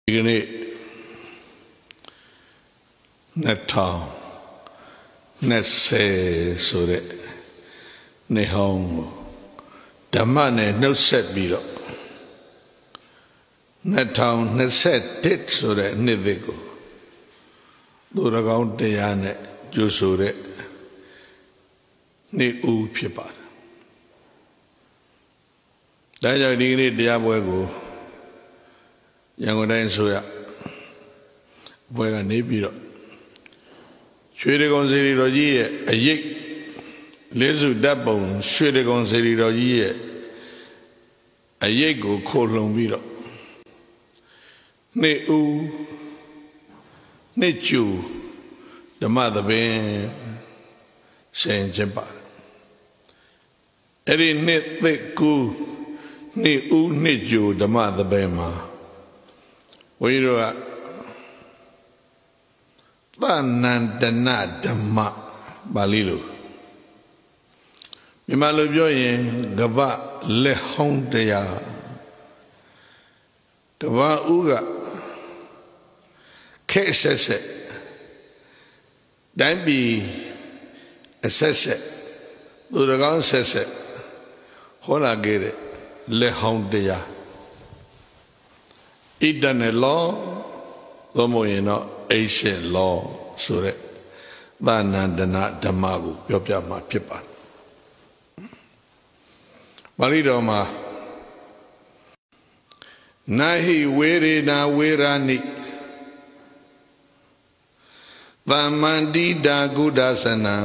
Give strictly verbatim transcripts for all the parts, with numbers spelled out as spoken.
ဒီကနေ့နှစ်ထောင်နှစ်ဆယ်ဆိုတဲ့နေ့ဟောင်းကိုဓမ္မနဲ့နှုတ်ဆက်ပြီးတော့နှစ်ထောင်နှစ်ဆက်တစ်ဆိုတဲ့နှစ်သစ်ကိုသူတော်ကောင်းတရားနဲ့ကြိုဆိုတဲ့နေ့ဦးဖြစ်ပါတယ်ဒါကြောင့်ဒီကနေ့တရားပွဲကိုရန်ကုန်တိုင်းဆိုရပွဲကနေပြီးတော့ရွှေတကုံစေတီတော်ကြီးရဲ့အရေးလေးစုတပ်ပုံရွှေတကုံစေတီတော်ကြီးရဲ့အရေးကိုခိုလှုံပြီးတော့နေ့ဦးနေ့ကျူဓမ္မသဘင်ဆင်ကျင်ပါအဲ့ဒီနေ့သိကူနေ့ဦးနေ့ကျူဓမ္မသဘင်မှာဝိရောကသနန္တနာဓမ္မပါဠိလိုမြန်မာလိုပြောရင်ကပ္ပလက်ဟောင်းတရားကပ္ပဥကခဲဆက်ဆက်တိုင်းပြည်အဆက်ဆက်သူတကောင်းဆက်ဆက်ဟောလာခဲ့တဲ့လက်ဟောင်းတရားဣတနဲ့လောသို့မဟုတ်ရင်တော့အိရှေလောဆိုတဲ့သနန္တနာဓမ္မကိုပြောပြမှာဖြစ်ပါတယ်ပါဠိတော်မှာနာဟိဝေရေနာဝေရာနိသမ္မန္တိတာကုဒသနံ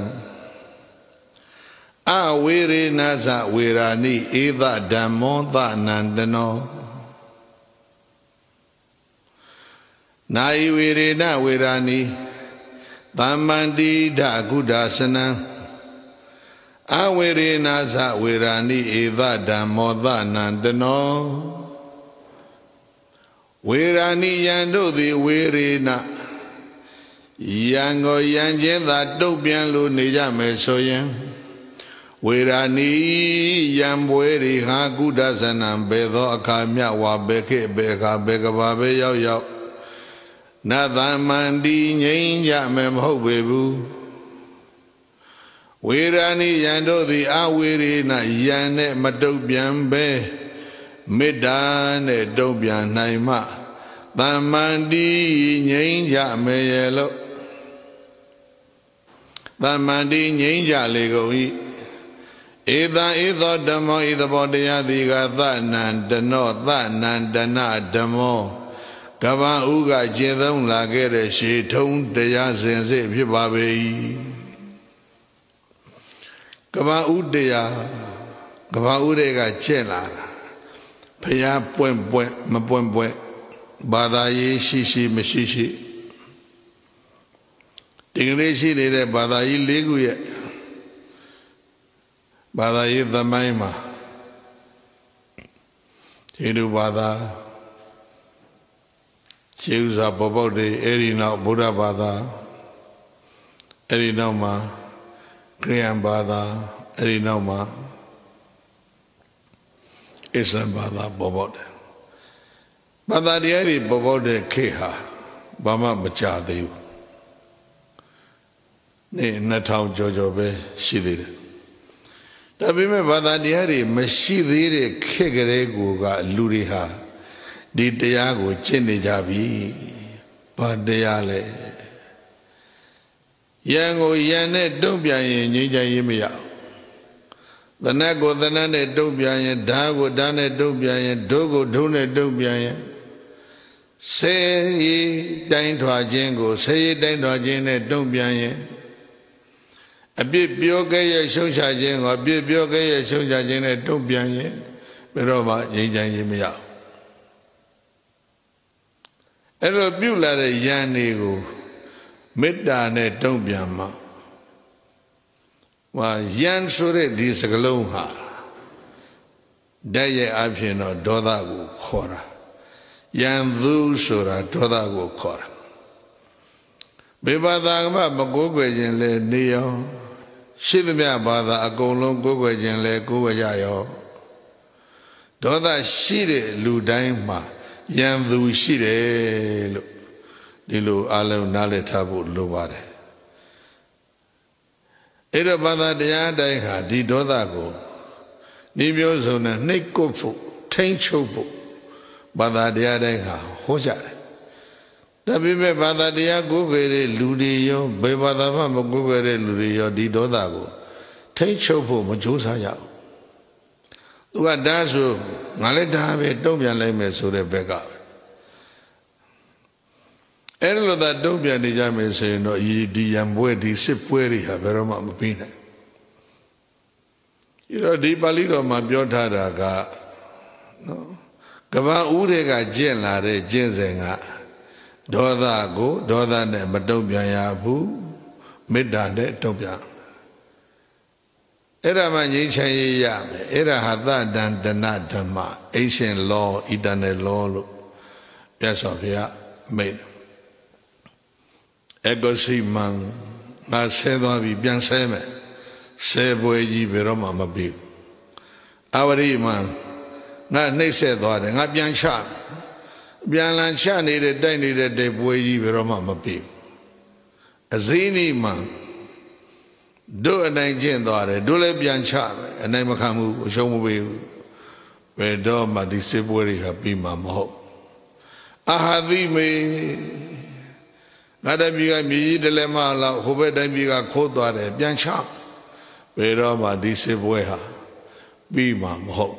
အဝေရေနာသဝေရာနိဧသဓမ္မောသနန္တနောနာယိဝေရေနဝေရာနိသမ္မန္တိဒကုဒသနံအဝေရေနာသဝေရာနိဧသဓမ္မောသနန္တနောဝေရာနိယံတို့သည်ဝေရေနယံကိုယံချင်းသာတုတ်ပြန်လို့နေကြမယ်ဆိုရင်ဝေရာနိယံပွဲရိဟာကုဒသနံဘေသောအခါမြဝါဘေခေဘေခါဘေကဘာဘေရောက်ရောက်နသမန္တိငြိမ်းကြမယ်မဟုတ်ပေဘူးဝေရာနိယံတို့သည်အဝေရေနယံနဲ့မတုတ်ပြန်ပဲမေတ္တာနဲ့တုတ်ပြန်နိုင်မှသမန္တိငြိမ်းကြမယ်ရဲ့လို့သမန္တိငြိမ်းကြလေကုန်၏ဧတံဧသောဓမ္မောဤသဘောတရားသည်ကသနန္တနောသနန္တနာဓမ္မောကဗ္ဗဥကကျင့်သုံးလာခဲ့တဲ့ရှေထုံးတရားစင်စစ်ဖြစ်ပါပေ၏ကဗ္ဗဥတရားကဗ္ဗဥတွေကကျင့်လာတာဖျားပွင့်ပွင့်မပွင့်ပွင့်ဘာသာရေးရှိရှိမရှိရှိဒီကနေ့ရှိနေတဲ့ဘာသာရေး၄ခုရဲ့ဘာသာရေးသမိုင်းမှာဟိန္ဒူဘာသာခြေဥစွာပေါ်ပေါက်တဲ့အဲ့ဒီနောက်ဗုဒ္ဓဘာသာအဲ့ဒီနောက်မှာခရစ်ယာန်ဘာသာအဲ့ဒီနောက်မှာအစ္စလာမ်ဘာသာပေါ်ပေါက်တယ်ဘာသာတရားတွေပေါ်ပေါက်တဲ့ခေတ်ဟာဘာမှမကြသေးဘူးနေ့နှစ်ထောင်ကျော်ကျော်ပဲရှိသေးတယ်ဒါပေမဲ့ဘာသာတရားတွေမရှိသေးတဲ့ခေတ်ကလေးကိုကလူတွေဟာဒီတရားကိုကျင့်နေကြပြီဘာတရားလဲယံကိုယံနဲ့တုံ့ပြန်ရင်ငြိမ်းချမ်းရေးမရသနတ်ကိုသနတ်နဲ့တုံ့ပြန်ရင်ဓာတ်ကိုဓာတ်နဲ့တုံ့ပြန်ရင်ဒုကိုဒုနဲ့တုံ့ပြန်ရင်ဆေးတိုင်းထွာခြင်းကိုဆေးတိုင်းထွာခြင်းနဲ့တုံ့ပြန်ရင်အပြစ်ပြောခဲ့ရဲ့ရှုံချခြင်းကိုအပြစ်ပြောခဲ့ရဲ့ရှုံချခြင်းနဲ့တုံ့ပြန်ရင်ဘယ်တော့မှငြိမ်းချမ်းရေးမရအဲ့လိုပြုလာတဲ့ယန္တွေကိုမေတ္တာနဲ့တုံ့ပြန်မှာဟာယန္ဆိုတဲ့ဒီစကလုံးဟာဓာတ်ရဲ့အဖြစ်တော့ဒေါသကိုခေါ်တာယန္သူဆိုတာဒေါသကိုခေါ်တာဘေဘာသာကမကိုးကွယ်ခြင်းလဲနေရောရှိသမျှဘာသာအကုန်လုံးကိုးကွယ်ခြင်းလဲကိုးကွယ်ကြရောဒေါသရှိတဲ့လူတိုင်းမှာ Yan du shire Dilu alam nale tabu lubare. Eda bada daya daya di doda go. Nibyo zona nekofu, tenchofu. Bada daya daya hojare. Tapi be bada daya go gere ludiyo, be bada ma go gere ludiyo di doda go. Tenchofu majusa yao. Tuga dasu ngale dabe domyan lai me sure beka. Elo da domyan di jame se no i di yambwe di sepweri ha pero ma mapina. Iro di Pali ro ma pyo tha da ka no kaba ure ka jin la de jin sen ka doda ko doda ne ma domyan ya bu metta ne domyan. Era ma nyi chan ye ya me era hatha dan dana dhamma ancient law eternal law lo Pyat Saw Phaya made ego si man nga se twa bi pyan se me se pwe ji be ro ma ma pi awari man nga nei se twa de nga pyan cha pyan lan cha ne de tai ne de de pwe ji be ro ma ma pi azini man do anai jin twa de do le pyan cha anai ma khan mu shong mo be be do ma di se pwe ri ha pi ma ma ho ahadi me Nada biga mi dele ma la hobe dai biga kho twa de pyan cha be ro ma di se pwe ha pi ma ma ho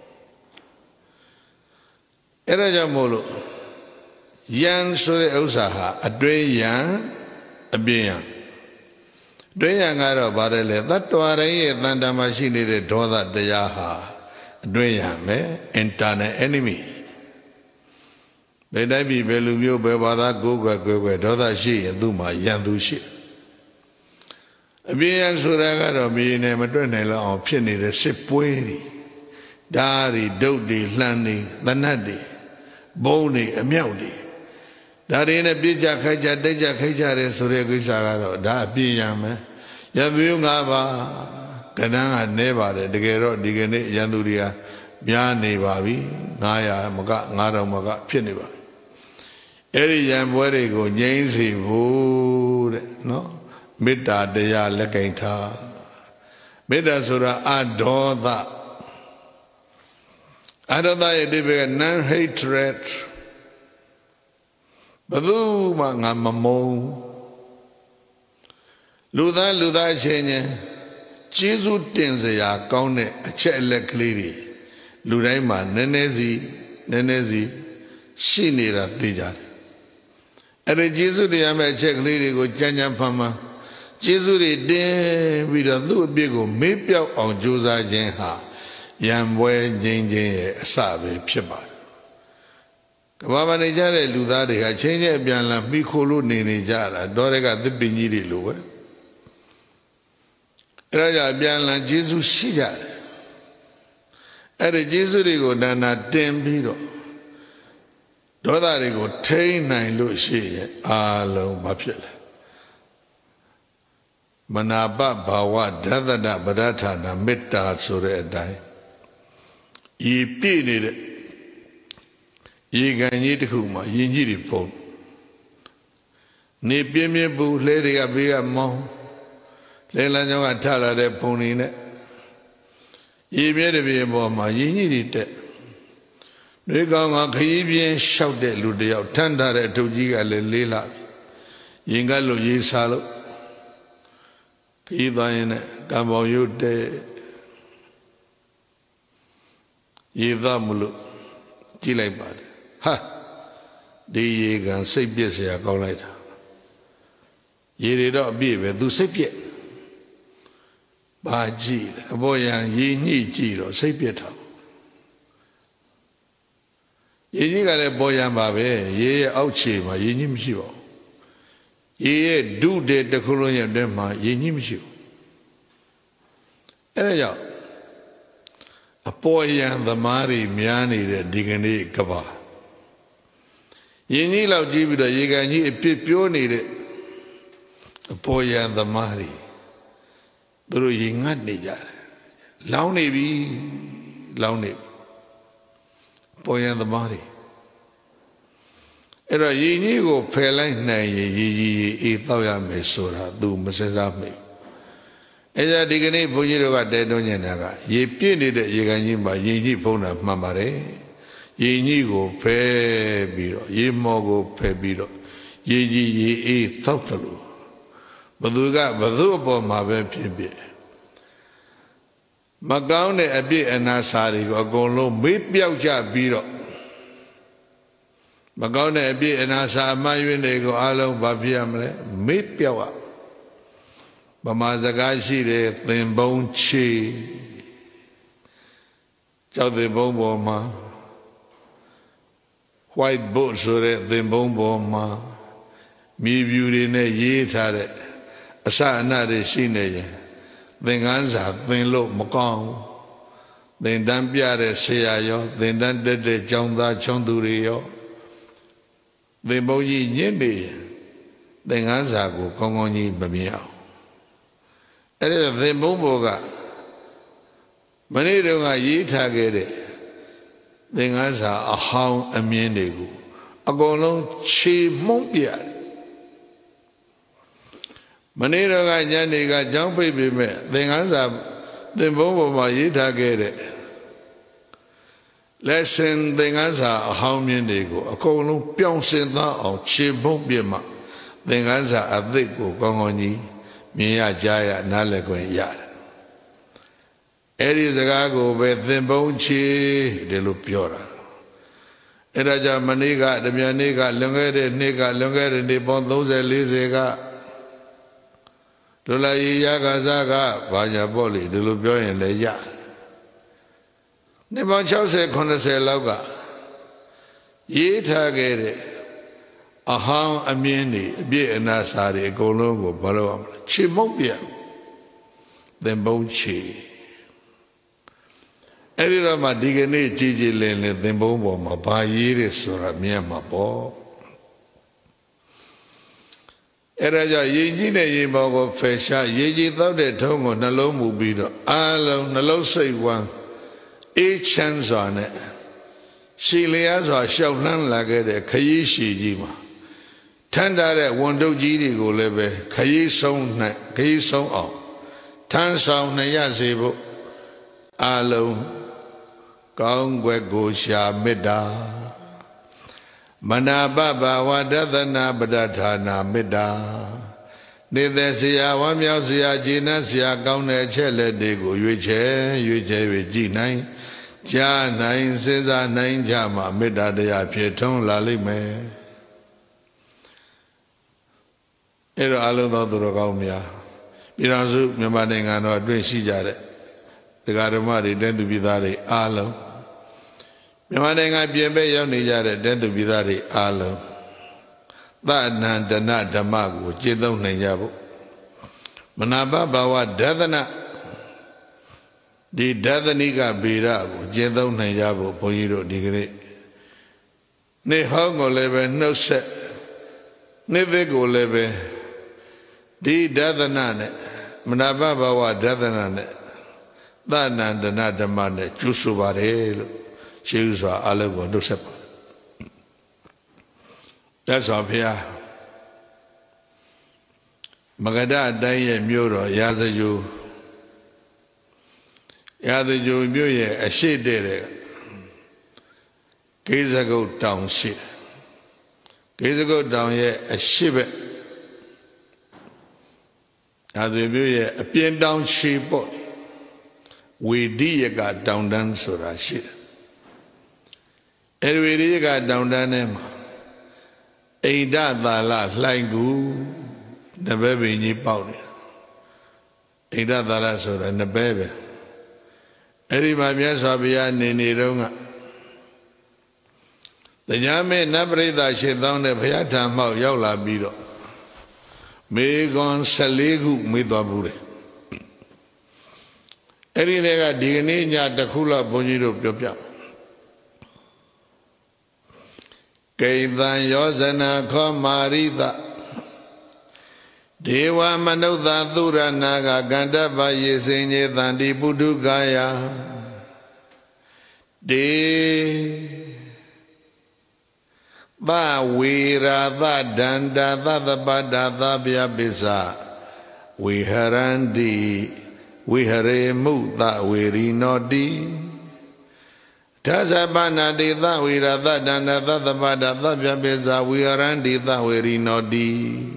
era ja mo lo yan so deဥစ္စာဟာအတွင်းယံအပြင်ယံတွင်းယံကတော့ဗါတယ်လေသတ္တဝါတိုင်းရဲ့တန်တမှာရှိနေတဲ့ဒေါသတရားဟာအတွင်းယံပဲ internal enemy ဘယ်တိုင်းပြည်ဘယ်လူမျိုးဘယ်ဘာသာကိုယ်ကွယ်ကွယ်ကွယ်ဒေါသရှိရင်သူ့မှာယံသူရှိအပြင်ယံဆိုတာကတော့မင်းနဲ့မတွက်နိုင်လောက်အောင်ဖြစ်နေတဲ့စစ်ပွဲတွေဓာတ်တွေဒုတ်တွေလှမ်းတွေသနတ်တွေဘုံတွေအမြောက်တွေဒါတွေနဲ့ပြစ်ကြခိုက်ကြတိတ်ကြခိုက်ကြတယ်ဆိုတဲ့ကိစ္စကတော့ဒါအပြည့်ရမယ်ရံသူငါးပါးကဏ္ဍကနဲပါတယ်တကယ်တော့ဒီကနေ့ရံသူတွေကများနေပါပြီငါးရာမကငါးတော်မကဖြစ်နေပါအဲ့ဒီရံပွဲတွေကိုငြိမ်းစေဖို့တဲ့နော်မေတ္တာတရားလက်ကင်ထားမေတ္တာဆိုတာအဒေါသအဒေါသရဲ့ဒီဘက်က non hatred ဘယ်သူမှငါမမုန်းလူသားလူသားအချင်းချင်းကျေးဇူးတင်စရာကောင်းတဲ့အချက်အလက်ကလေးတွေလူတိုင်းမှာနည်းနည်းစီနည်းနည်းစီရှိနေတာသိကြတယ်အဲ့ဒီကျေးဇူးတရားမဲ့အချက်ကလေးတွေကိုကြမ်းကြမ်းဖန်ဖန်ကျေးဇူးတွေတင်ပြီးတော့သူ့အပြစ်ကိုမေ့ပြောက်အောင်ကြိုးစားခြင်းဟာရံပွဲငြိမ်းခြင်းရဲ့အစပဲဖြစ်ပါတယ်ကဘာမနေကြတဲ့လူသားတွေကချင်းချင်းအပြန်လန်မိခိုလို့နေနေကြတာတော့တဲ့ကသစ်ပင်ကြီးတွေလိုပဲအဲ့ဒါကြောင့်အပြန်လန်ကျေးဇူးရှိကြတယ်အဲ့ဒီကျေးဇူးတွေကိုနာနာတင်ပြီးတော့ဒေါသတွေကိုထိန်းနိုင်လို့ရှိရင်အာလုံးမဖြစ်လဲမနာပဘာဝဓာတတပဒဋ္ဌာနာမေတ္တာဆိုတဲ့အတိုင်းဤပြည့်နေတဲ့ရေကန်ကြီးတစ်ခုမှာယင်ကြီးတွေပုံနေပြင်းပြင်းပူလှဲတွေကဘေးကမောင်းလဲလန်းကြောင်းကထလာတဲ့ပုံတွေနဲ့ရေမြဲတဲ့ပြေပေါ်မှာယင်ကြီးတွေတက်တွေကောင်ကခရီးပြင်းလျှောက်တဲ့လူတယောက်ထမ်းထားတဲ့အထုပ်ကြီးကလည်းလေးလာရင်ကလို့ရေးစားလို့ခရီးသွားရင်နဲ့ကံပေါင်ရုပ်တဲ့ရေသားမလို့ကြည့်လိုက်ပါတယ်ဟာဒီရေကန်စိတ်ပြည့်เสียကောင်းလိုက်တာရေတွေတော့အပြည့်ပဲသူစိတ်ပြည့်ဘာကြည့်လဲအပေါ်ရန်ရေညှိကြည့်တော့စိတ်ပြည့်တာရေညှိကလည်းပေါ်ရန်ပါပဲရေရဲ့အောက်ခြေမှာရေညှိမရှိပါဘူးရေရဲ့ဒုတဲ့တစ်ခုလုံးရဲ့အတွင်းမှာရေညှိမရှိဘူးအဲ့ဒါကြောင့်အပေါ်ရန်သမားတွေများနေတဲ့ဒီကနေ့ကဘာယင်းကြီးလောက်ကြည့်ပြီးတော့ရေကန်ကြီးအပြစ်ပြောနေတဲ့အပေါ်ရန်သမားတွေသူတို့ရေငတ်နေကြတယ်လောင်းနေပြီလောင်းနေပေါ်ရန်သမားတွေအဲ့တော့ရေကြီးကိုဖယ်လိုက်နိုင်ရင်ရေကြီးရေအေးတောက်ရမယ်ဆိုတာသူမစစားမိအဲ့ဒါဒီကနေ့ဘုန်းကြီးတို့ကတဲတွန်းနေတာကရေပြည့်နေတဲ့ရေကန်ကြီးမှာရေကြီးဖုံးတာမှန်ပါတယ်ရေကြီးကိုဖယ်ပြီးတော့ရေမော်ကိုဖယ်ပြီးတော့ရေကြီးရေအေးတောက်တယ်လို့ဘသူကဘသူအပေါ်မှာပဲဖြစ်ဖြစ်မကောင်းတဲ့အပြစ်အနာစာတွေကိုအကုန်လုံးမေးပြောက်ကြပြီးတော့မကောင်းတဲ့အပြစ်အနာစာအမှန်ယွင်းတွေကိုအလုံးဘာဖြစ်ရမလဲမေးပြောက်ရဗမာစကားရှိတယ်သင်ပုံးချေကြောက်တဲ့ဘုံပေါ်မှာ white board ဆိုတဲ့သင်ပုံးပေါ်မှာမြေပြူတွေနဲ့ရေးထားတဲ့အစအနတွေရှိနေရင်သင်္ကန်းစာသင်လို့မကောင်းသင်တန်းပြတဲ့ဆရာရောသင်တန်းတက်တဲ့ကျောင်းသားချောင်းသူတွေရောသင်ပုံးကြီးညစ်နေသင်္ကန်းစာကိုကောင်းကောင်းကြီးမမြင်အောင်အဲ့ဒီသင်ပုံးပေါ်ကမနေ့တုန်းကရေးထားခဲ့တဲ့သင်္ကန်းစာအဟောင်းအမြင်တွေကိုအကုန်လုံးခြေမှုန့်ပြတယ်မနေ့တော့ကညနေကကျောင်းပိတ်ပေမဲ့သင်္ကန်းစာသင်ပုံးပေါ်မှာရေးထားခဲ့တဲ့ lesson သင်္ကန်းစာအဟောင်းမြင်တွေကိုအကုန်လုံးပြောင်းစင်သားအောင်ခြေမှုန့်ပြမှသင်္ကန်းစာအသစ်ကိုကောင်းကောင်းကြီးမြင်ရကြားရနားလည်ခွင့်ရတယ်အဲ့ဒီစကားကိုပဲသင်ပုံးချေတယ်လို့ပြောတာအဲ့ဒါကြောင့်မနေ့ကတမြန်နေ့ကလွန်ခဲ့တဲ့နေ့ကလွန်ခဲ့တဲ့နေ့ပေါင်းသုံးဆယ်လေးဆယ်ကလူလာရီရကစားကဘာညာပေါ့လေဒီလိုပြောရင်လည်းရတယ်နေ့ပေါင်း၆၀ ၇၀လောက်ကရေးထားခဲ့တဲ့အဟောင်းအမြင်တွေအပြည့်အနာစာတွေအကုန်လုံးကိုဘာလို့ရမလဲခြေမုတ်ပြသင်ပုံးချေအဲ့ဒီတော့မှဒီကနေ့ကြည်ကြည်လင်လင်သင်ပုံးပေါ်မှာဘာရေးတယ်ဆိုတာမြင်မှာပေါ့အဲ့ဒါကြောင့်ရေကြီးတဲ့ရေပေါ်ကိုဖယ်ရှားရေကြီးသောတဲ့ထုံးကိုနှလုံးမူပြီးတော့အာလုံးနှလုံးစိတ်ဝမ်းအေးချမ်းစွာနဲ့ရှည်လျားစွာရှောက်လှမ်းလာခဲ့တဲ့ခရီးရှည်ကြီးမှာထမ်းထားတဲ့ဝန်တုပ်ကြီးတွေကိုလည်းပဲခရီးဆုံးနိုင်ခရီးဆုံးအောင်ထမ်းဆောင်နိုင်ရစေဖို့အာလုံးကောင်းွယ်ကိုရှာမေတ္တာမနာပဘာဝတသနာပဋ္ဌာနာမေတ္တာနေတဲ့ဆရာဝမ်းမြောက်ဆရာဂျေနဆရာကောင်းတဲ့အချက်လက်တွေကိုရွေးချယ်ရွေးချယ်၍ကြည်နိုင်ကြားနိုင်စဉ်းစားနိုင်ကြမှာမေတ္တာတရားဖြစ်ထွန်းလာလိမ့်မယ်အဲ့တော့အလုံးသောသူတော်ကောင်းများပြည်တော်စုမြန်မာနိုင်ငံတော်အတွင်းရှိကြတဲ့တရားဓမ္မတွေတဲသူပြည်သားတွေအားလုံးမြန်မာနိုင်ငံပြင်ပရောက်နေကြတဲ့တဲသူပြည်သားတွေအားလုံးသအနန္တနာဓမ္မကိုကျင့်သုံးနိုင်ကြဖို့မနာပဘာဝဒသနဒီဒသနိကဗေဒကိုကျင့်သုံးနိုင်ကြဖို့ဘုန်းကြီးတို့ဒီကနေ့နေ့ဟောင်းကိုလည်းပဲနှုတ်ဆက်နေ့သစ်ကိုလည်းပဲဒီဒသနနဲ့မနာပဘာဝဒသနနဲ့သနန္တနာဓမ္မနဲ့ကျူးဆိုပါတယ်လို့ရှေးဥစွာအလုံးကိုနှုတ်ဆက်ပါတတ်စွာဘုရားမဂဒတိုင်းရဲ့မြို့တော်ရာဇဂိုရာဇဂိုမြို့ရဲ့အရှိတဲ့တဲ့ဂေဇဂုတ်တောင်ရှိဂေဇဂုတ်တောင်ရဲ့အရှိဘက်ရာဇဂိုမြို့ရဲ့အပြင်တောင်ခြေပေါ့ဝေဒီယကတောင်တန်းဆိုတာရှိတယ်အဲဒီဝေဒီယကတောင်တန်းထဲမှာအိန္ဒသာလလှိုင်ကူနဘဲပင်ကြီးပေါက်နေအိန္ဒသာလဆိုတာနဘဲပဲအဲ့ဒီမှာမြတ်စွာဘုရားနေနေတော့ကတရားမဲ့နတ်ပရိသတ်ရှင်းသောင်းတဲ့ဘုရားထံမှောက်ရောက်လာပြီးတော့မေကွန်ဆယ်လေးခုမေးသွားဘူးတယ်အဲ့ဒီတွေကဒီကနေ့ညတစ်ခုလောက်ဘုန်းကြီးတို့ပြောပြကိသံယောဇနာခောမာရိတဒေဝမနုဿသုရနာကကန္တပယေစင်ညေတန္တိပုထုကာယဒေသ tha vira tha danda tha tapada tha vyapisa viharandi vihare mutta virinoti Tasapanati tha vira tha danda tha tapada tha vyapisa viharandi tha virinoti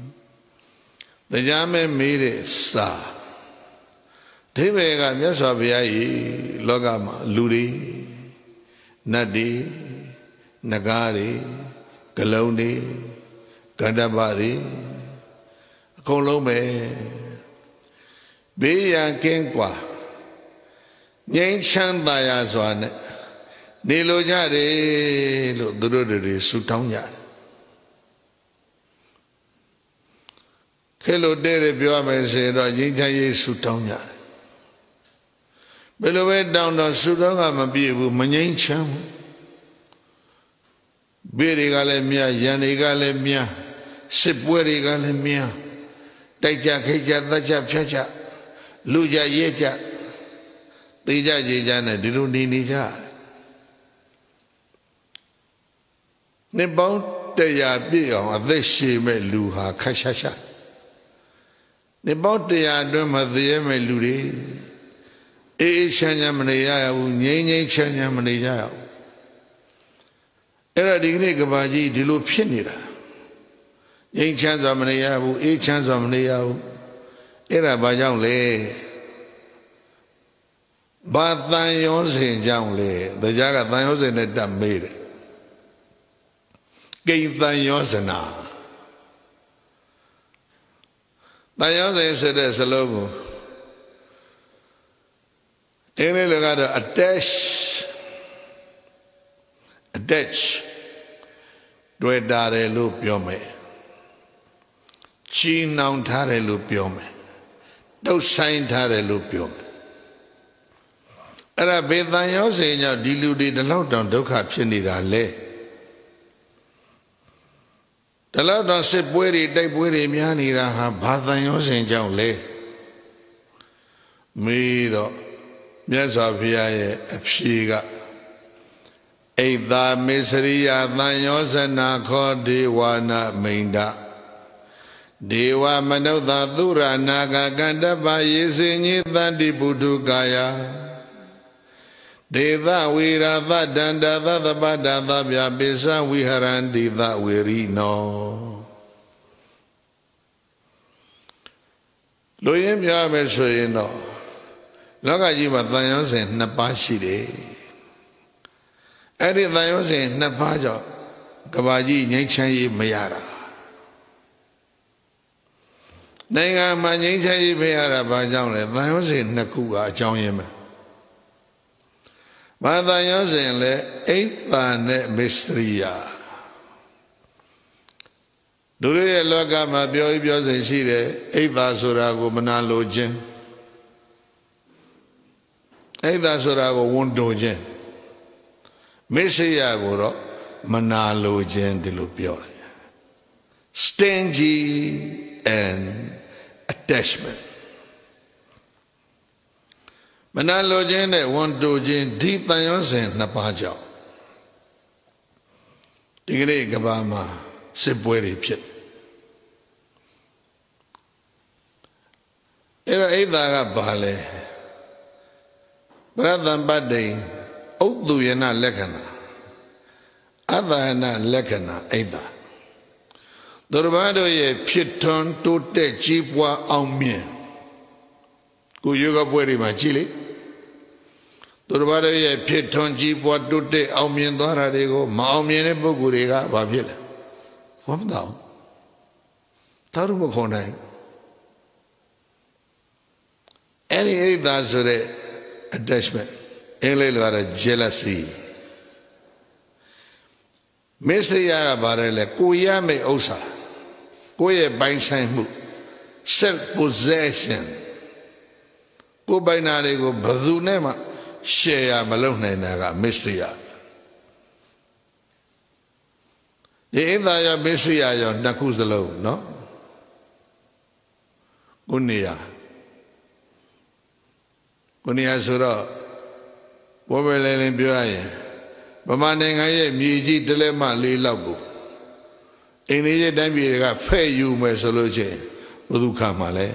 တရားမဲ့မေးတဲ့စာဒိဗေကမြတ်စွာဘုရားကြီးလောကမှာလူတွေနတ်တွေနဂါးတွေကလုံးတွေကန္တပတွေအကုန်လုံးပဲဘေးရန်ကင်းกว่าငြိမ်းချမ်းသာရစွာနဲ့နေလိုကြတယ်လို့သူတို့တွေဆုတောင်းကြတယ်ခဲလို့တဲ့ရပြောမယ်ဆိုတော့ငြိမ်းချမ်းရေးဆုတောင်းကြတယ်ဘယ်လိုပဲတောင်းတော့ဆုတောင်းကမပြည့်ဘူးမငြိမ်းချမ်းဘူးဘေးတွေကလည်းမြရန်တွေကလည်းမြစစ်ပွဲတွေကလည်းမြတိုက်ကြခိတ်ကြတတ်ကြဖြတ်ကြလူကြရဲကြတေးကြကြေကြနဲ့ဒီလိုနေနေကြနှစ်ပေါင်းတရားပြည့်အောင်အသက်ရှည်မဲ့လူဟာခက်ရှာရှာနှစ်ပေါင်းတရားအတွင်းမှာသေရမဲ့လူတွေအေးအေးချမ်းချမ်းမနေရဘူးငြိမ်းငြိမ်းချမ်းချမ်းမနေကြရဘူးအဲ့ဒါဒီကနေ့ကဘာကြီးဒီလိုဖြစ်နေတာငြိမ်းချမ်းစွာမနေရဘူးအေးချမ်းစွာမနေရဘူးအဲ့ဒါဘာကြောင့်လဲဘာတန်ရောစဉ်ကြောင့်လဲတရားကတန်ရောစဉ်နဲ့တတ်မေးတယ်ကိတ္တန်ရောစနာတန်ရောစဉ်ဆိုတဲ့စလုံးကိုအင်္ဂလိပ်လိုကတော့ attach attach တွေ့တာတယ်လို့ပြောမယ်ချီနှောင်ထားတယ်လို့ပြောမယ်တုတ်ဆိုင်ထားတယ်လို့ပြောမယ်အဲ့ဒါဘေတန်ရောစဉ်ကြောင့်ဒီလူတွေဒီလောက်တောင်ဒုက္ခဖြစ်နေတာလေဒီလောက်တောင်စစ်ပွဲတွေတိုက်ပွဲတွေများနေတာဟာဘာတန်ရောစဉ်ကြောင့်လဲမေးတော့မြတ်စွာဘုရားရဲ့အဖြေကဣဒ္ဓမေစရိယသံယောဇနာခောဒေဝနာမိန္ဒဒေဝမနုဿသုရနာဂကန္တပယေစင်ညေတန္တိပုထုကာယဒေသဝေရသဒန္တသသပတ္တသဗျာပိစဝိဟရန္တိသဝေရိနောလူရင်းပြမယ်ဆိုရင်တော့လောကကြီးမှာတန်ရောစဉ်နှစ်ပါးရှိတယ်အဲ့ဒီတန်ရောစဉ်နှစ်ပါးကြောင့်ကဘာကြီးငြိမ်းချမ်းရေးမရတာနိုင်ငံမှာငြိမ်းချမ်းရေးမရတာဘာကြောင့်လဲတန်ရောစဉ်နှစ်ခုကအကြောင်းရင်းပဲဘာတန်ရောစဉ်လဲဣဒ္ဓနဲ့မစ္စရိယလူတွေရဲ့လောကမှာပြောပြီးပြောစဉ်ရှိတယ်ဣဒ္ဓဆိုတာကိုမနာလိုခြင်းဣဒ္ဓဆိုတာကိုဝန်တိုခြင်းမစ္စရိယကိုတော့မနာလိုခြင်းဒီလိုပြောတယ် stingy and attachment မနာလိုခြင်းနဲ့ဝန်တိုခြင်းဒီတန်ရောစဉ်နှစ်ပါးကြောင့်ဒီကနေ့ကမ္ဘာမှာစစ်ပွဲတွေဖြစ်အဲ့တော့ဣဒ္ဓကဘာလဲပရသံပတ္တိဥဒ္ဒုယနာလက္ခဏာအတ္တနာလက္ခဏာဣဒ္ဓသူတော်ဘာတို့ရဲ့ဖြစ်ထွန်းတိုးတက်ကြီးပွားအောင်မြင်ကိုယောဂပွဲတွေမှာကြည့်လေသူတော်ဘာတို့ရဲ့ဖြစ်ထွန်းကြီးပွားတိုးတက်အောင်မြင်သွားတာတွေကိုမအောင်မြင်တဲ့ပုဂ္ဂိုလ်တွေကဘာဖြစ်လဲဝမ်းသာသာရုမခေါ်နိုင်အဲ့ဒီဣဒ္ဓဆိုတဲ့ attachment အင်္ဂလိပ်လိုကတော့ jealousy မစ္စရိယကဘာလဲကိုရမယ့်ဥစ္စာကိုရဲ့ပိုင်ဆိုင်မှု self possession ကိုပိုင်နာတွေကိုဘယ်သူနဲ့မှ share မလုပ်နိုင်တာကမစ္စရိယဒီဣဒ္ဓရောမစ္စရိယရောနှစ်ခုစလုံးနော်ကိုနေရကိုနေရဆိုတော့ဘောပဲလဲလင်းပြောရရင်ဗမာနိုင်ငံရဲ့မြေကြီးတလဲမလေးလောက်ကိုအိန္ဒိယတိုင်းပြည်တွေကဖဲ့ယူမယ်ဆိုလို့ချင်းဘုသူခါမှာလဲ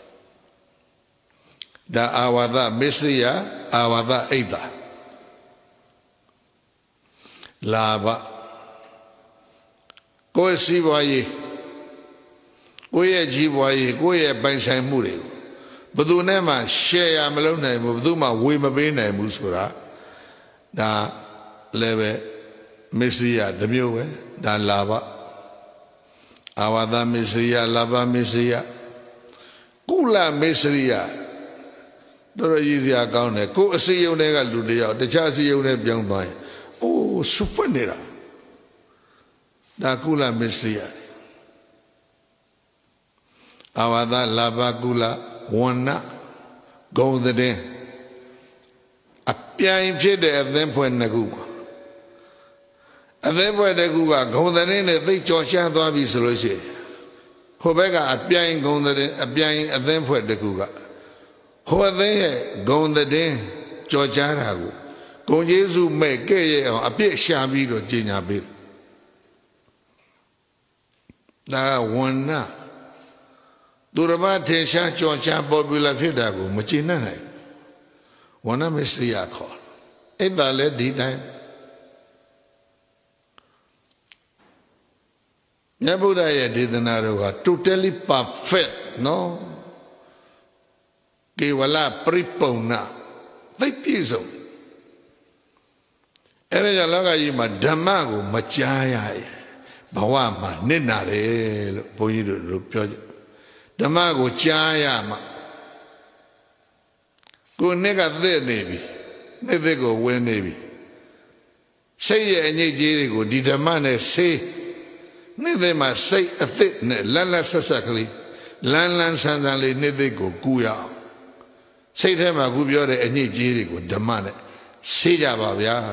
ဒါအာဝါဒမစ္စရိယအာဝါဒအိတ်တာလာဘကိုယ်စီးပွားရေးကိုယ့်ရဲ့ကြီးပွားရေးကိုယ့်ရဲ့ပိုင်ဆိုင်မှုတွေကိုဘယ်သူနဲ့မှ share မလုပ်နိုင်ဘူးဘယ်သူမှဝေမပေးနိုင်ဘူးဆိုတာဒါလည်းပဲမစ္စရိယတစ်မျိုးပဲဒါလာဘအာဝါဒမစ္စရိယလာဘမစ္စရိယကုလမစ္စရိယတော်တော်ရည်စရာကောင်းတယ်ကိုယ်အစည်းအရုံးတွေကလူတယောက်တခြားအစည်းအရုံးတွေပြောင်းသွားရင်အိုးစုပွက်နေတာဒါကုလမစ္စရိယအာဝါဒလာဘကုလဝဏ္ဏဂုံတဲ့ အပြိုင်ဖြစ်တဲ့အသင်းဖွဲ့နှစ်ခုမှာအသင်းဖွဲ့တစ်ခုကဂုံသတင်းနဲ့သိကြော်ရှားသွားပြီဆိုလို့ရှိရင်ဟိုဘက်ကအပြိုင်ဂုံသတင်းအပြိုင်အသင်းဖွဲ့တစ်ခုကဟိုအသင်းရဲ့ဂုံသတင်းကြော်ကြားတာကိုဂုံကျေးဇူးမဲ့ကဲ့ရဲ့အောင်အပြစ်ရှာပြီးတော့ကြီးညာပေးဒါကဝဏ္ဏသူတစ်ပါးထင်ရှားကြော်ကြား popular ဖြစ်တာကိုမကျေနပ်နိုင်ဝဏ္ဏမစ္စရိယခေါ်အဲ့ဒါလည်းဒီတိုင်းမြတ်ဗုဒ္ဓရဲ့ဒေသနာတော်က totally perfect နော်ကေဝလပရိပုံနာသိပြည့်စုံအဲ့ဒါကြောင့်လောကကြီးမှာဓမ္မကိုမကြားရရင်ဘဝမှာနစ်နာတယ်လို့ဘုန်းကြီးတို့ပြောကြဓမ္မကိုကြားရမှာကိုနှစ်ကသိနေပြီနှစ်သိကိုဝင်နေပြီစိတ်ရဲ့အငြိတ်ကြီးတွေကိုဒီဓမ္မနဲ့ဆေးနှစ်သိမှာစိတ်အသစ်နဲ့လန်းလန်းဆက်ဆက်ကလေးလန်းလန်းဆန်းဆန်းလေးနှစ်သိကိုကူရအောင်စိတ်ထဲမှာကူပြောတဲ့အငြိတ်ကြီးတွေကိုဓမ္မနဲ့ဆေးကြပါဗျာ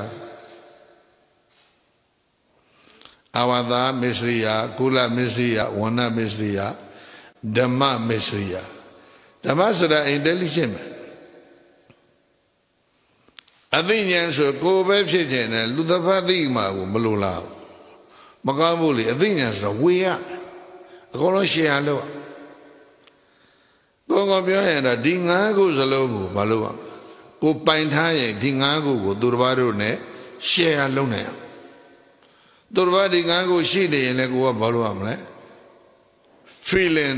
အဝါဒမစ္စရိယကုလမစ္စရိယဝဏ္ဏမစ္စရိယဓမ္မမစ္စရိယဓမ္မဆိုတာ intelligent ပဲအသိဉာဏ်ဆိုကိုယ်ပဲဖြစ်ခြင်းနဲ့လူတစ်ဖက်သိမှာကိုမလိုလားမကောင်းဘူးလေအသိဉာဏ်ဆိုတော့ဝေရအကုန်လုံးရှင်းရလို့ကိုယ်ကပြောရင်တော့ဒီငါးခုစလုံးကိုမလုပ်အောင်ကိုပိုင်ထားရင်ဒီငါးခုကိုသူတစ်ပါးတို့နဲ့ရှင်းရလုံးနိုင်အောင်သူတစ်ပါးဒီငါးခုရှိနေရင်လည်းကိုကဘာလို့ရမလဲ feeling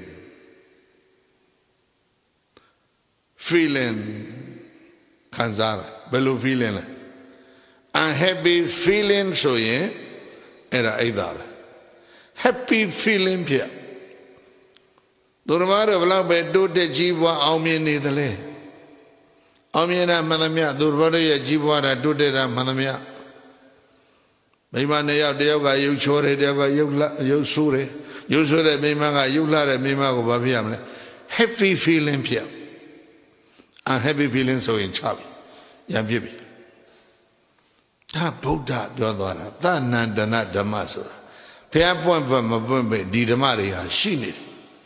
feeling ခံစားဘယ်လို feeling လဲ unhappy feeling ဆိုရင်အဲ့ဒါအိတ်တာပဲ happy feeling ဖြစ်သူတို့ကတော့ဘလောက်ပဲတိုးတက်ကြီးပွားအောင်မြင်နေသလဲအောင်မြင်တာမှန်သမျှသူတို့တို့ရဲ့ကြီးပွားတာတိုးတက်တာမှန်သမျှမိမနှစ်ယောက်တယောက်ကရုပ်ချောတယ်တယောက်ကရုပ်လှရုပ်ဆိုးတယ်ရုပ်ဆိုးတဲ့မိမကရုပ်လှတဲ့မိမကိုဘာဖြစ်ရမလဲ happy feeling ဖြစ် unhappy feeling ဆိုရင်ချပြီရံပြစ်ပြီဒါဗုဒ္ဓပြောသွားတာသနန္တနဓမ္မဆိုတာဘုရားပွင့်ပွင့်မပွင့်ပဲဒီဓမ္မတွေဟာရှိနေတယ်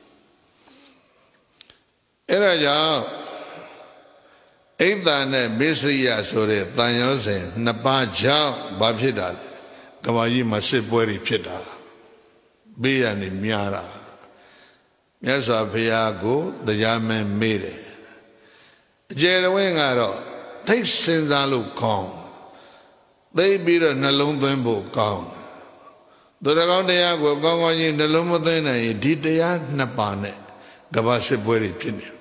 အဲ့ဒါကြောင့်အိတ်တာနဲ့မစ္စရိယဆိုတဲ့တန်ရောစဉ်နှစ်ပါးကြောင့်ဘာဖြစ်တာလဲကမ္ဘာကြီးမှာစစ်ပွဲတွေဖြစ်တာဘေးရနေများတာမြတ်စွာဘုရားကိုတရားမင်းမေးတယ်အကျယ်တဝင်းကတော့သိစဉ်းစားလို့ကောင်းသိပြီးတော့နှလုံးသွင်းဖို့ကောင်းသူတော်ကောင်းတရားကိုကောင်းကောင်းကြီးနှလုံးမသွင်းနိုင်ရင်ဒီတရားနှစ်ပါးနဲ့ကမ္ဘာစစ်ပွဲတွေဖြစ်နေ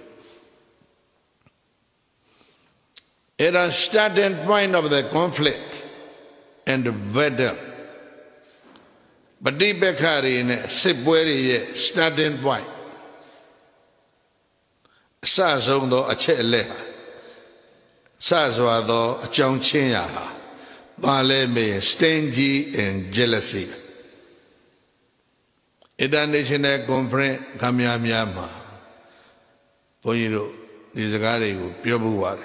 It is starting point of the conflict and the battle. But the Bekhari in Sibweri starting point. Sazondo a cheleha. Sazwado a chonchinya. Bale me stingy and jealousy. It is a comprehend Kamyamyama. Poyiro is a gari who pure.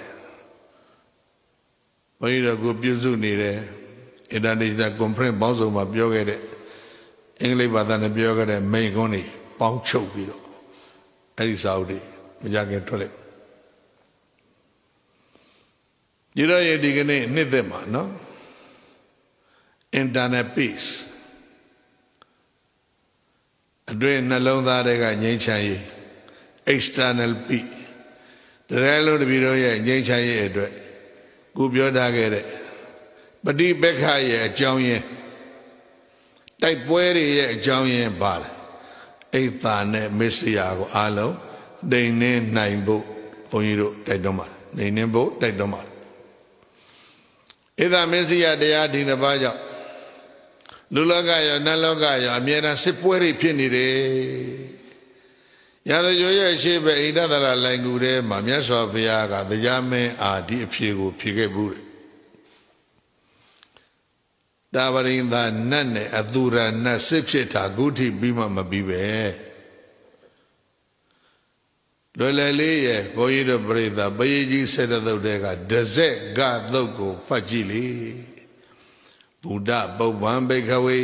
ဘုန်းကြီးတို့ကိုပြုစုနေတယ်အင်တာနက်နဲ့ကွန်ဖရင့်ပေါင်းစုံမှာပြောခဲ့တဲ့အင်္ဂလိပ်ဘာသာနဲ့ပြောခဲ့တဲ့မိန့်ခွန်းတွေပေါင်းချုပ်ပြီးတော့အဲ့ဒီစာအုပ်တွေမကြခင်ထွက်လိုက်ဒီတော့ရဒီကနေ့နှစ်သက်မှာနော် internal peace အတွင်းနှလုံးသားတွေကငြိမ်းချမ်းရေး external peace တကယ်လို့တပည့်တော်ရဲ့ငြိမ်းချမ်းရေးအတွက်ကိုပြောထားခဲ့တဲ့ပฏิပက္ခရဲ့အကြောင်းရင်းတိုက်ပွဲတွေရဲ့အကြောင်းရင်းပါလေအိတ်သာနဲ့မစ္စရိယကိုအားလုံးနှိမ်နှင်းနိုင်ဖို့ဘုန်းကြီးတို့တိုက်တွန်းပါတယ်နှိမ်နှင်းဖို့တိုက်တွန်းပါတယ်အိတ်သာမစ္စရိယတရားဒီနှစ်ပါးကြောင့်လူလောကရောနတ်လောကရောအမြဲတမ်းစစ်ပွဲတွေဖြစ်နေတယ်ရာဇဂိုရဲ့ရှေ့ဘက်ဣဒ္ဓသရလိုင်ကူထဲမှာမြတ်စွာဘုရားကတရားမင်းအာဒီအဖြေကိုဖြေခဲ့ဘူးတယ်တာဝရိန္ဒနတ်နဲ့အသူရနတ်စစ်ဖြစ်တာဂုထိပြီးမှမပြီးပဲလွယ်လွယ်လေးရဲ့ဘုန်းကြီးတို့ပြိဿပရိကြီးစေတသုတ်တွေကဒဇက်ကသုတ်ကိုဖတ်ကြည့်လေဘုဒ္ဓပုပ္ပံဘိခဝေ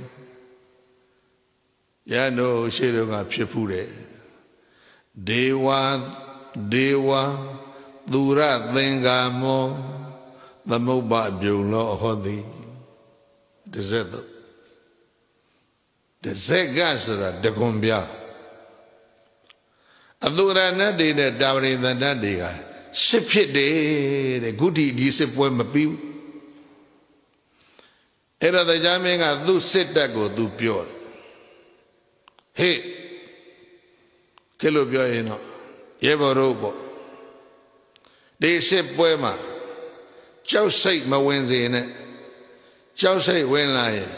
ယန္တောရှိတော်ကဖြစ်ဖူးတယ်ဒေဝဒေဝသူရသင်္ကာမောသမုပ္ပပြုံလောဟောတိဒဇက်တော့ဒဇက်ကဆိုတာတကွန်ပြအသူရဏတ်တွေနဲ့တာဝရိန္ဒနတ်တွေကစစ်ဖြစ်တယ်တဲ့ဂုတိဒီစစ်ပွဲမပြီးဘူးအဲ့တော့တရားမင်းကသူ့စစ်တပ်ကိုသူပြောတယ်ဟေ့ကဲလို့ပြောရင်တော့ရေဘော်တို့ပေါ့ဒီစစ်ပွဲမှာကြောက်စိတ်မဝင်စေနဲ့ကြောက်စိတ်ဝင်လာရင်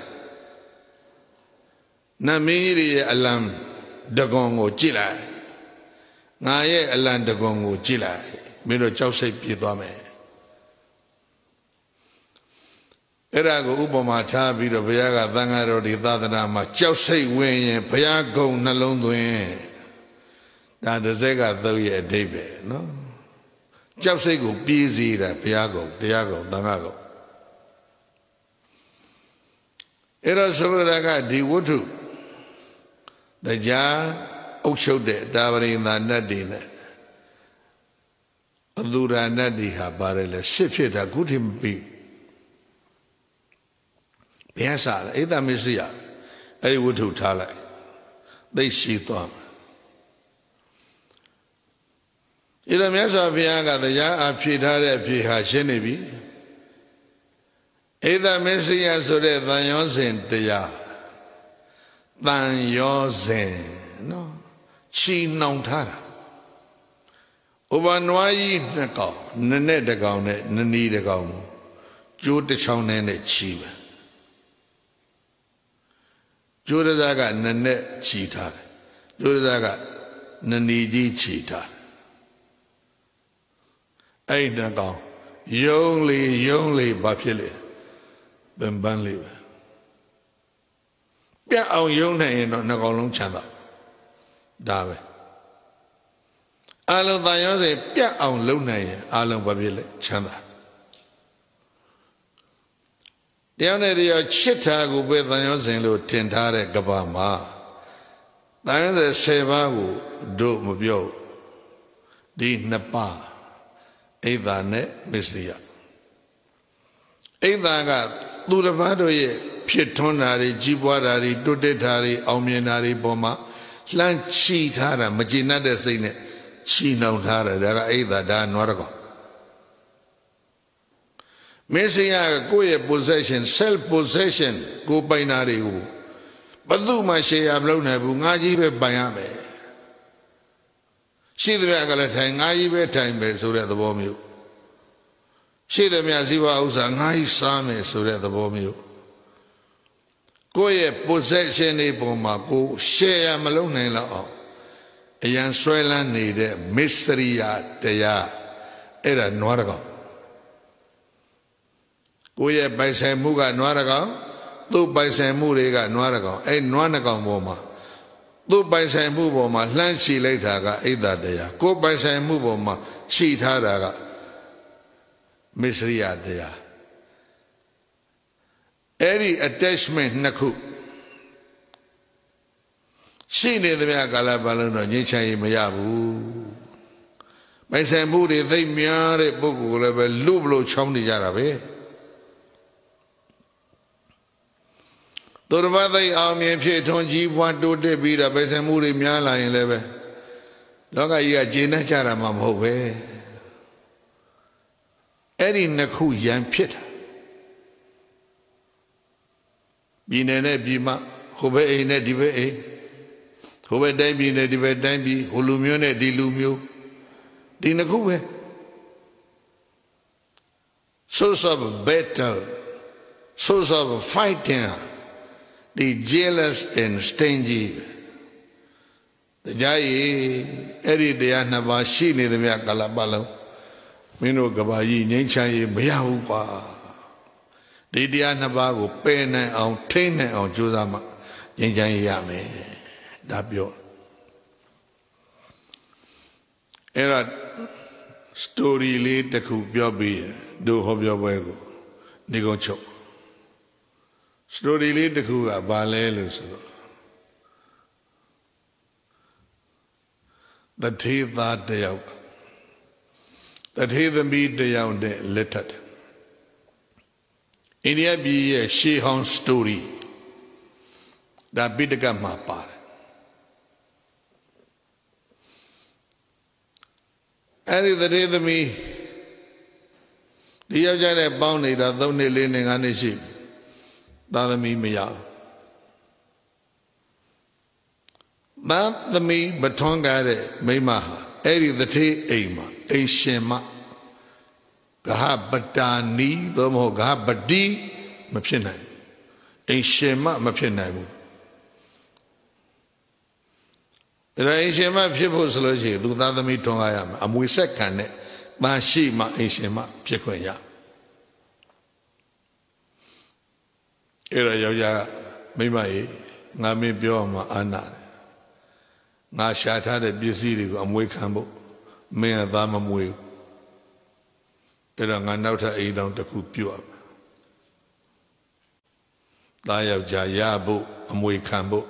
နမင်းကြီးရဲ့အလံတကွန်ကိုကြည့်လိုက်ငါရဲ့အလံတကွန်ကိုကြည့်လိုက်မင်းတို့ကြောက်စိတ်ပြေသွားမယ်အဲ့ဒါကိုဥပမာထားပြီးတော့ဘုရားကသံဃာတော်ဒီသာသနာမှာကြောက်စိတ်ဝင်ရင်ဘုရားဂုဏ်နှလုံးသွင်းဒါတစ်စက်ကသုံးရဲ့အဓိပ္ပာယ်နော်ကြောက်စိတ်ကိုပြေးစေတာဘုရားဂုဏ်တရားဂုဏ်သံဃာဂုဏ်အဲ့တော့ဆိုလိုတာကဒီဝတ္ထုတရားအုပ်ချုပ်တဲ့တာဝရိန္ဒနတ်တွေနဲ့အသူရနတ်တွေဟာပါတယ်လေစစ်ဖြစ်တာခုထိမပြီးဘယ်ဆာလဲအိသမစ္စရိယအဲ့ဒီဝတ္ထုထားလိုက်သိရှိသွားမှာအဲ့တော့မြတ်စွာဘုရားကတရားအဖြေထားတဲ့အဖြေဟာရှင်းနေပြီဣဒမစ္စရိယဆိုတဲ့တန်ရောစဉ်တရားတန်ရောစဉ်နော်ချီနှောင်ထားတာဥပနွားကြီးနှစ်ကောင်နည်းနဲ့တစ်ကောင်နဲ့နနီးတစ်ကောင်ကျိုးတစ်ချောင်းနဲ့ချီပဲကျိုးရစားကနည်းနဲ့ချီထားတယ်ကျိုးရစားကနနီးကြီးချီထားအဲ့ဒီကောင်ယုံလေယုံလေဘာဖြစ်လဲပင်ပန်းလေးပဲပြတ်အောင်ယုံနိုင်ရင်တော့နှစ်ကောင်လုံးချမ်းသာဒါပဲအလုံးတန်ရောစေပြတ်အောင်လုံနိုင်ရင်အလုံးဘာဖြစ်လဲချမ်းသာတရားနဲ့တရားချစ်တာကိုပဲတန်ရောစဉ်လို့ထင်ထားတဲ့ကဘာမှာတန်ရောစဉ်ဆယ်ပါးကိုတို့မပြောဒီနှစ်ပါးဣဒ္ဓနဲ့မစ္စရိယဣဒ္ဓကသူတစ်ပါးတို့ရဲ့ဖြစ်ထွန်းတာတွေကြီးပွားတာတွေတိုးတက်တာတွေအောင်မြင်တာတွေပေါ်မှာလှမ်းချီထားတာမကျေနပ်တဲ့စိတ်နဲ့ချီနှောင်ထားတယ်ဒါကဣဒ္ဓဒါနွားတကောင်မစ္စရိယကကိုယ့်ရဲ့ possession self possession ကိုပိုင်တာတွေကိုဘယ်သူမှရှေ့ရမလုပ်နိုင်ဘူးငါကြီးပဲပိုင်ရမယ်ရှိသမျှကလည်းထိုင်ငါကြီးပဲထိုင်ပဲဆိုတဲ့သဘောမျိုးရှိသမျှဇီဝဥစ္စာငါကြီးစားမယ်ဆိုတဲ့သဘောမျိုးကိုယ့်ရဲ့ possession တွေပေါ်မှာကို share မလုပ်နိုင်တော့အောင်အရန်ဆွဲလန်းနေတဲ့မစ္စရိယတရားအဲ့ဒါနွားတကောင်ကိုယ့်ရဲ့ပိုင်ဆိုင်မှုကနွားတကောင်သူ့ပိုင်ဆိုင်မှုတွေကနွားတကောင်အဲ့နွားတကောင်ပေါ်မှာသူ့ပိုင်ဆိုင်မှုပေါ်မှာလှမ်းချီလိုက်တာကဣဒ္ဓတရားကိုယ်ပိုင်ဆိုင်မှုပေါ်မှာချီထားတာကမစ္စရိယတရားအဲ့ဒီ attachment နှစ်ခုရှိနေသမျှကာလပတ်လုံးတော့ငြိမ်းချမ်းရေးမရဘူးပိုင်ဆိုင်မှုတွေသိများတဲ့ပုဂ္ဂိုလ်လည်းပဲလူဘလို့ချောင်းနေကြတာပဲသူတစ်ပါးသိအောင်မြင်ဖြစ်ထွန်းကြီးပွားတိုးတက်ပြီးတော့ပဲဆံမှုတွေများလာရင်လည်းပဲလောကကြီးကကျေနပ်ကြတာမှမဟုတ်ပဲအဲ့ဒီနှစ်ခုရန်ဖြစ်တာပြည်နယ်နဲ့ပြည်မဟိုဘက်အိမ်နဲ့ဒီဘက်အိမ်ဟိုဘက်တိုင်းပြည်နဲ့ဒီဘက်တိုင်းပြည်ဟိုလူမျိုးနဲ့ဒီလူမျိုးဒီနှစ်ခုပဲ source of battle source of fighting the jealous and stingy တရားကြီးအဲ့ဒီတရားနှစ်ပါးရှိနေသမျှကာလပတ်လုံးမင်းတို့ကဘာကြီးငြိမ်းချမ်းရေးမရဘူးကွာဒီတရားနှစ်ပါးကိုပယ်နိုင်အောင်ထိန်းနိုင်အောင်ကြိုးစားမှငြိမ်းချမ်းရေးရမယ်ဒါပြောအဲ့ဒါ story လေးတစ်ခုပြောပြီးတို့ဟောပြောပွဲကိုနေကုန်ချုပ် story လေးတစ်ခုကဘာလဲလို့ဆိုတော့တထေသားတယောက်တထေသမီးတယောက်နဲ့လက်ထပ်အိန္ဒိယပြည်ရဲ့ရှေးဟောင်း story ဒါပိဋကတ်မှာပါတယ်အဲ့ဒီတထေသမီးဒီယောက်ျားနဲ့ပေါင်းနေတာသုံးနှစ်လေးနှစ်ငါးနှစ်ရှိသားသမီးမရဘူးသားသမီးမထွန်းကားတဲ့မိန်းမဟာအဲ့ဒီတထေအိမ်မှာအိမ်ရှင်မဂဟပတာနီသို့မဟုတ်ဂဟပတိမဖြစ်နိုင်အိမ်ရှင်မမဖြစ်နိုင်ဘူးဒါအိမ်ရှင်မဖြစ်ဖို့ဆိုလို့ရှိရင်သူသားသမီးထွန်းကားရမယ်အမွေဆက်ခံတဲ့ပန်းရှိမှအိမ်ရှင်မဖြစ်ခွင့်ရအဲ့ဒါယောက်ျားမိန်းမကြီးငါမင်းပြောမှအာနာတယ်ငါရှာထားတဲ့ပစ္စည်းတွေကိုအမွေခံဖို့မင်းကသားမမွေဘူးအဲ့တော့ငါနောက်ထပ်အိမ်တောင်တစ်ခုပြုတ်ရမယ်သားယောက်ျားရဖို့အမွေခံဖို့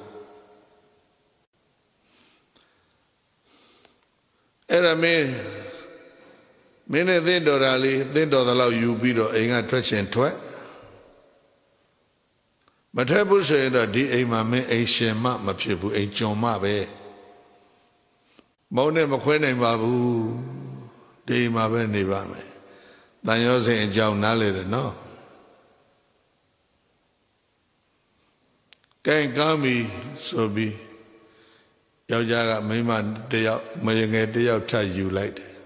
အဲ့ဒါမင်းမင်းနဲ့သင်တော်တာလေးသင်တော်သလောက်ယူပြီးတော့အိမ်ကထွက်ချင်ထွက်မထွက်ဘူးဆိုရင်တော့ဒီအိမ်မှာမင်းအိမ်ရှင်မမဖြစ်ဘူးအိမ်ကျွန်မပဲမောင်းနဲ့မခွဲနိုင်ပါဘူးဒီအိမ်မှာပဲနေပါမယ်တန်ရောစဉ်အကြောင်းနားလေတယ်နော်ကဲကောင်းပြီဆိုပြီးယောက်ျားကမိန်းမတယောက်မယငယ်တယောက်ထပ်ယူလိုက်တယ်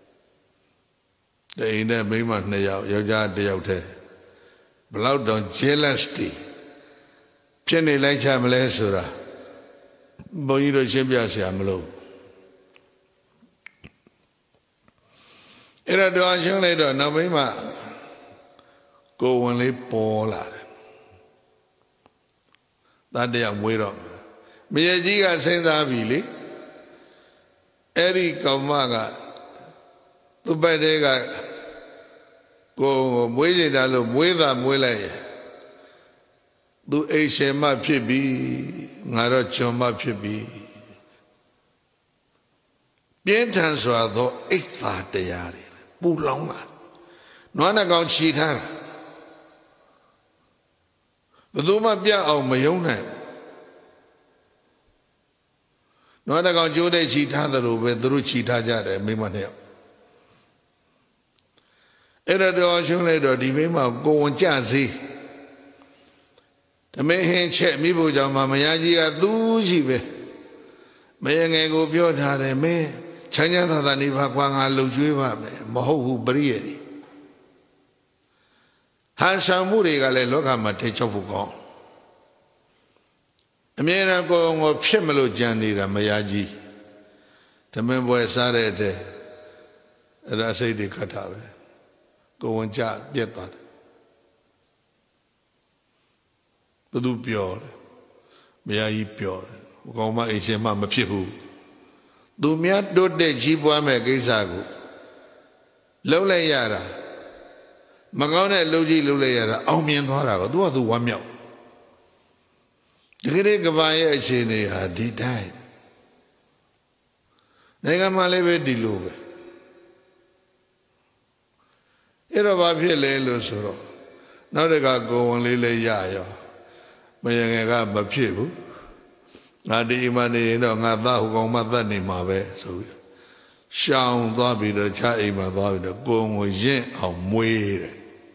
တဲ့အိမ်နဲ့မိန်းမနှစ်ယောက်ယောက်ျားတယောက်တည်းဘလောက်တောင် jealous တီဖြစ်နေလိုက်ချမလဲဆိုတာဘုန်းကြီးတို့ရှင်းပြဆရာမလို့အဲ့တော့ရှင်းလိုက်တော့နောက်မိန်းမကိုယ်ဝင်လေးပေါ်လာတယ်သားတယောက်မွေးတော့မရေကြီးကစဉ်းစားပြီလေအဲ့ဒီကောင်မကသူ့ဘက်တည်းကကိုယ်ကိုမွေးနေတာလို့မွေးတာမွေးလိုက်ရဲ့သူအိမ်ရှင်မဖြစ်ပြီငါတော့ကျွန်မဖြစ်ပြီပြင်းထန်စွာသောအိတ်သာတရားတွေပူလောင်လာနွားနှကောင်ခြိထားတာဘယ်သူမှပြအောင်မယုံနိုင်နွားနှကောင်ကြိုးတဲ့ခြိထားသလိုပဲသူတို့ခြိထားကြတယ်မိမနှစ်ယောက်အဲ့တော့ရှုံးလိုက်တော့ဒီမိမကိုဝင်ကြစေးဓမေဟင်းချက်မိဖို့ကြောင့်မယားကြီးကသူ့ရှိပဲမယငယ်ကိုပြောထားတယ်မင်းချမ်းချမ်းသာသာနေပါကွာငါလှုပ်ကြွေးပါမယ်မဟုတ်ဘူးပရိယေတိဟန်ဆောင်မှုတွေကလည်းလောကမှာထိချုပ်ဖို့ကောင်းအမြဲတမ်းကိုယ်ကိုဖြစ်မလို့ကြံနေတာမယားကြီးဓမင်းပွဲစားတဲ့တဲ့အဲ့ဒါစိတ်တွေခတ်တာပဲကိုယ်ဝင်ကြပြက်သွားတယ်ဘသူပြောတယ်မယားကြီးပြောတယ်ဟိုကောင်မအိမ်ရှင်မမဖြစ်ဘူးသူများတိုးတက်ကြီးပွားမဲ့ကိစ္စကိုလှုပ်လိုက်ရတာမကောင်းတဲ့လှုပ်ကြီးလှုပ်လိုက်ရတာအောင်မြင်သွားတာကသူကသူဝမ်းမြောက်ဒီကနေ့ကဘာရဲ့အခြေအနေဟာဒီတိုင်းနိုင်ငံမှာလည်းပဲဒီလိုပဲအဲ့တော့ဘာဖြစ်လဲလို့ဆိုတော့နောက်တကကိုဝင်လေးလေးရရောမ Mayanga Bapibu. Nadi Imani, no, Nada, who go Madani Mabe, so Shang Dabi, the Chaima Dabi, the Gong with Yen or Muere.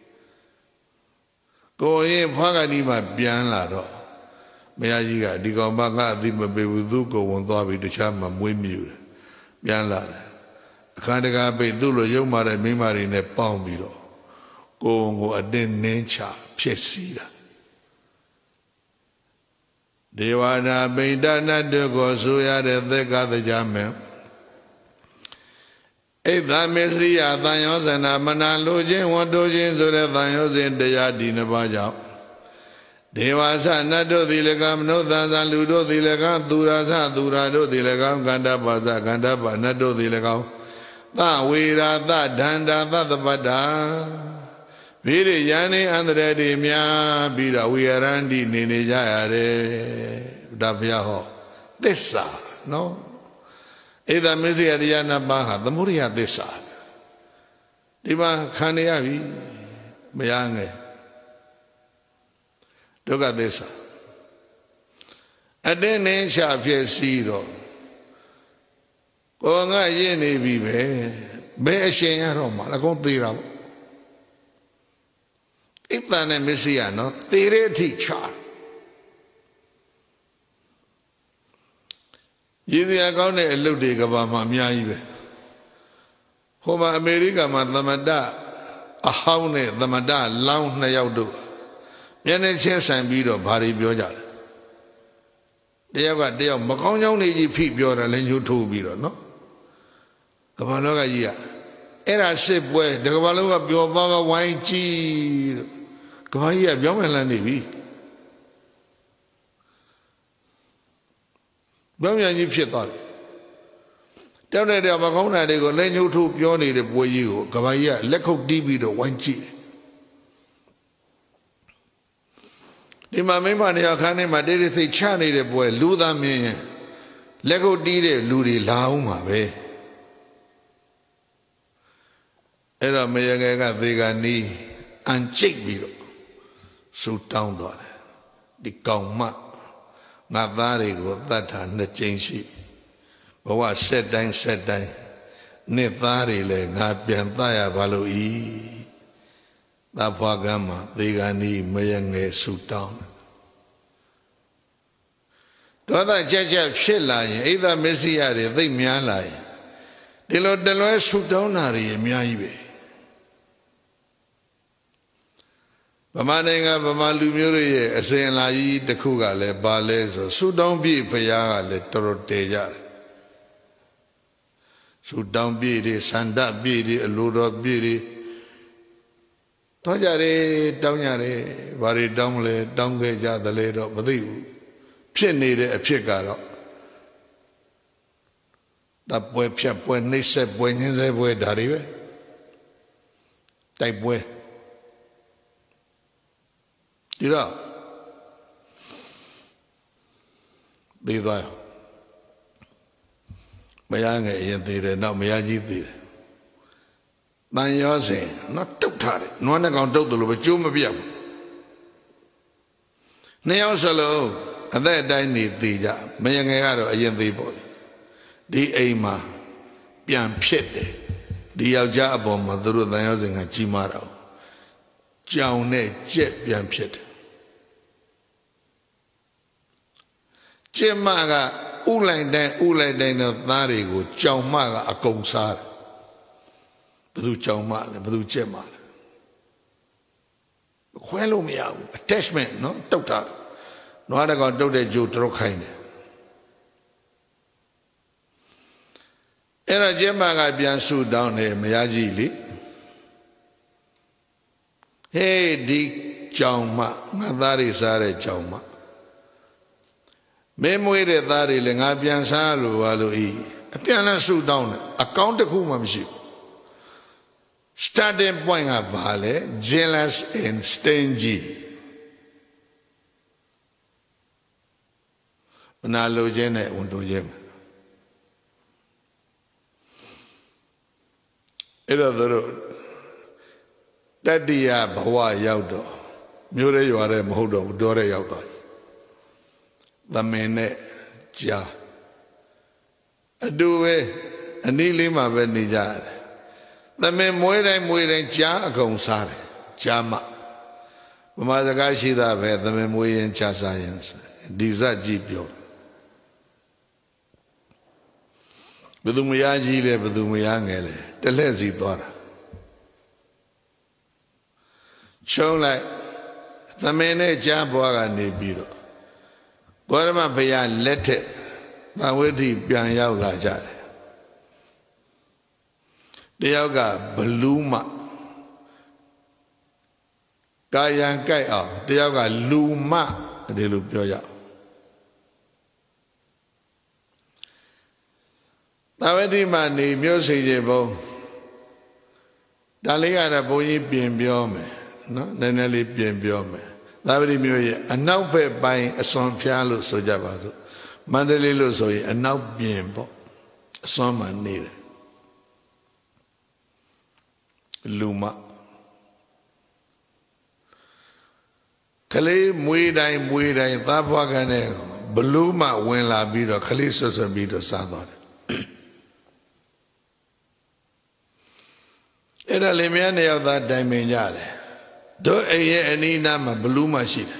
Go in Paganima Bianlado. Mayajiga, Digombaga, Dimabe with Duko, one Dabi, the Chama Wimbu. Bianlada. Kandaga Bay Dulo, Yomara, Mimari, in a palm below. Go a den nature, Piesida. Devana Bindana de Gosuya de Gada Jamen. If that Mesria, Thayos and Amana Lojin, one dojin, so that Thayos in the Yadina Baja. Devasa Nado the Legam, no Thansa Ludo the Legam, Durasa, Durado the Legam, Ganda Baza, Ganda Banado the Legam. That we are that Danda, that the Bada. Viri Yani and the Redimia, Bida, we are Andy Ninijare, Daviaho. Dessa, no? Either Miria Diana Baha, the Muria Dessa. Diva Kaniavi, Mayange. Doga Dessa. And then Nesha Fiesiro. Gonga Yeni Vive, Beshin Roma, la Contira. Ipane Messiano, Tire teacher. Yidi Agone Eludi Gabama Miaive. Homa America Madamada, a haune, the Mada, Lounge Nayaudu. Yane Chess and Bido, Bari Bioja. They have got their Maconioni peep your and you two Bido, no? Gabaloga Yia. Era sip way, the Gabaloga Biobaga wine cheese. Come on, yeah, young and Landy. Young and you shit on. Down there, Macona, they go, let you two peony the boy you. Come on, yeah, let go deep the wine cheese. The Mamma, they are canning my daily thing, Chani the boy, Luda me. Lego did Ludi Lauma, be. Era Mayanga, they got knee and check below. So down there. The Kauma. Not that it got that hand the change. But what said down, said down. Nethari le, Napiantaya Valoi. That Pagama, they got knee, Mayange, so down. The other judge of Shilla, either Messiah, they Mialai. The Lord the Lord so down, Ari, Miaibe. Bamanenga Bamalu Muri, a saying la yi the Kuga le Bales, so don't be Paya le Toroteja. So don't be the Sanda Bidi, a load of Bidi. Tojare, Downare, Vari Domle, Dongeja, the lady of Badu. Penny a pigaro. That boy Piap when they said when they were Darive. Type way. Did I? Did I? Mayanga in theatre, not Mayaji theatre. Nine years in, not too tired. No one can do the Lubachuma Biam. Neosalo, and that I need the Mayanga in the boy. The Aima, Pian Piete, the Aljabom, Maduru, the housing at Chimaro. Jaune Jet Pian Piete. Chimaga, Ulay Dan, Ulay Dan of Narigo, Chaumaga, a Kongsar. Badu Chaumala, Badu Chemal. Quello meow, attachment, no? Total. No other got do the Jew Trokine. Era Jemaga Biansu down here, Mayajili. Hey, Dick Chauma, Nadari Sare Chauma. Memory that Lingabian Salu Alui. A piano suit down, account of whom I'm ship. Starting point of Valley, jealous and stingy. Nalo Jene unto Jim. It is the road. That dia Bawa Yaudo. Mure you are a Modo, Dore Yaudo. Thamene ja Aduwe Anili ma venija Thamen muere muere ja akong sare Jama Mamazakashi da ve Thamen muere ja science Diza jipyo Bedumaya jile bedumaya ngele Telezi dora Chong like Thamene ja boaga ne biro Gorama baya lette Taweti pian yao la jare Deyaga baluma Kayan kai ao Deyaga luma De lu pyo yao Taweti ma ni myo si je bo Daliga ra bo yi pien pyo me No Nene li pien pyo me Taweti myo ye Anau pe bain Ason pya lu so jaba su Mandali lu so ye Anau pien po Ason ma nire Luma Kali mui dai mui dai Tabwa kane Bluma wen la biro Kali so so biro sadore Era le mea ne yau da dai me njare Do eye eni nama Bluma shida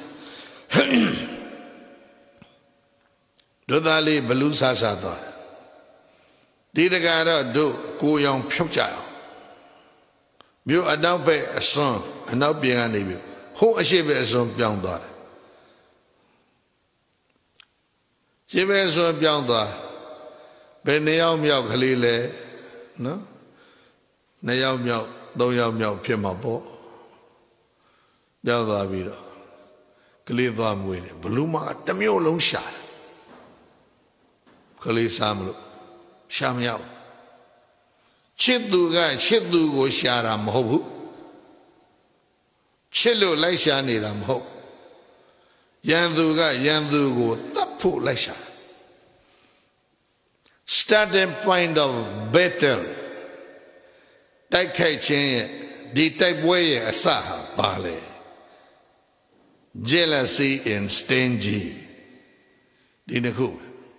Do dali blu sa sa dore Di degara do Ko yang pyok chao Myo anau pe ason Anau piang ni myo Ho ashe pe ason piang doa She pe ason piang doa Pe ne yao miao khali le No Ne yao miao Dong yao miao phe ma po Piang doa biro Khali doa mui ne Bluma tamyo long sha Khali sa mlo Sha miao Chitu ga chitu go shara mho Chilo lai sha ni ra mho Yandu ga yandu go tap phu lai sha Starting point of battle Tai khai chin ye Di tai pwe ye asa ha pa le Jealousy and stingy Di na khu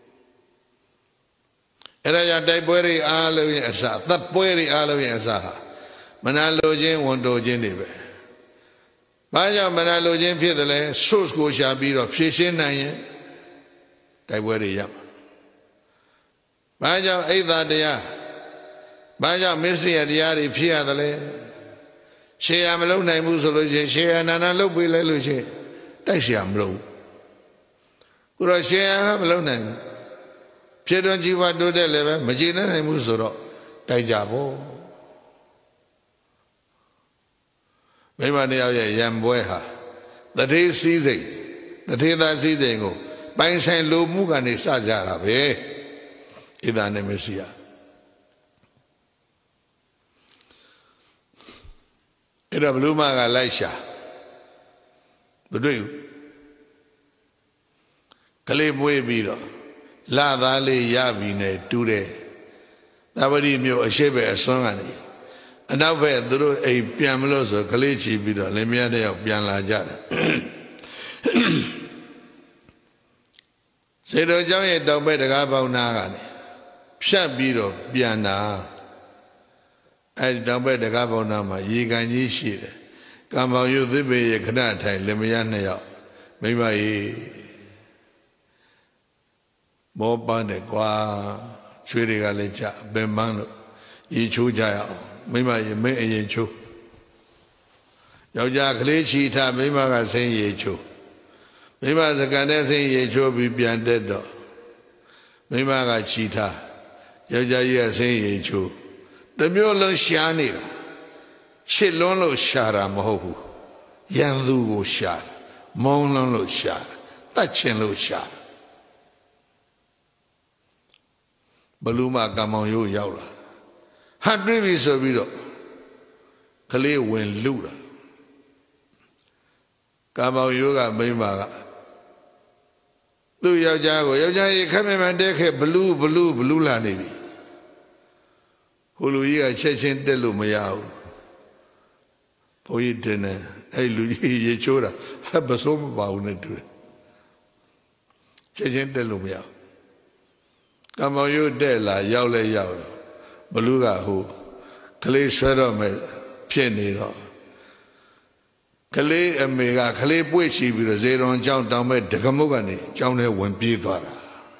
Era ya dai pwe ri a lo yin asa Tat pwe ri a lo yin asa ha Mana lo jin won do jin ni be Ba jaw mana lo jin phit de le Source ko sha pi ro phit shin nai yin Dai pwe ri ya Ba jaw aitha taya Ba jaw misriya taya ri phit ya de le Shaya ma lou nai mu so lo chin Shaya nana lou pi lai lo chin Tai shaya ma lou Ku ro shaya ma lou nai mu Phit don jiwa do de le ba ma jin nai mu so ro Tai ja bo Mima ne yao ye yan pwe ha Tate si sei Tate da si sei ko Pain sain lo mu ka ni sa ja la be Ida ne me siya Ida bluma ka lai sha Bedui Kali mwe bi ro La da le ya bi ne tu de Tabari myo ashe pe ason ka ni Anau pe thuro ai pian mlo so kali chi pi ro le mya de yaw pian la ja da Se do jaw ye taw pe taka paw na ka ni Phat pi ro pian da Ai taw pe taka paw na ma ye kan ji shi de Kam paw yu thibbe ye khana thai le mya ne yaw Mima ye Mo pa de kwa Chwe de ka le cha ben mang lo Yi chu ja ya Mima ye me a ye chu Yao ja kli chi tha Mima ka sin ye chu Mima sakan de sin ye chu Pi pian tet do Mima ka chi tha Yao ja ye ka sin ye chu Tamyo long sha ni la Chit long lo sha ra ma ho hu Yan thu ko sha Mong long lo sha Tat chin lo sha Baluma kamang yo yao la Ha twi bi so pi ro Kali wen lu la Kamang yo ka mima ka Tu yao ja ko Yao ja ye khat me man de khe Blue blue blue la ni bi Hulu yi ka chet chin tet lo ma ya hu Pho yi tin ne Ai lu ji ye cho da Ha ba so ma pa hu ne tu ချက်ချင်းတက်လို့မရကံမောင်ရိုးတက်လာရောက်လဲရောက်ဘလူးကဟိုကလေးဆွဲတော့မယ်ဖြစ်နေတော့ကလေးအမေကကလေးပွေ့ချီပြီးတော့ဇေရွန်ကျောင်းတောင်းမဲ့ဒကမုတ်ကနေကျောင်းထဲဝင်ပြေးသွားတာ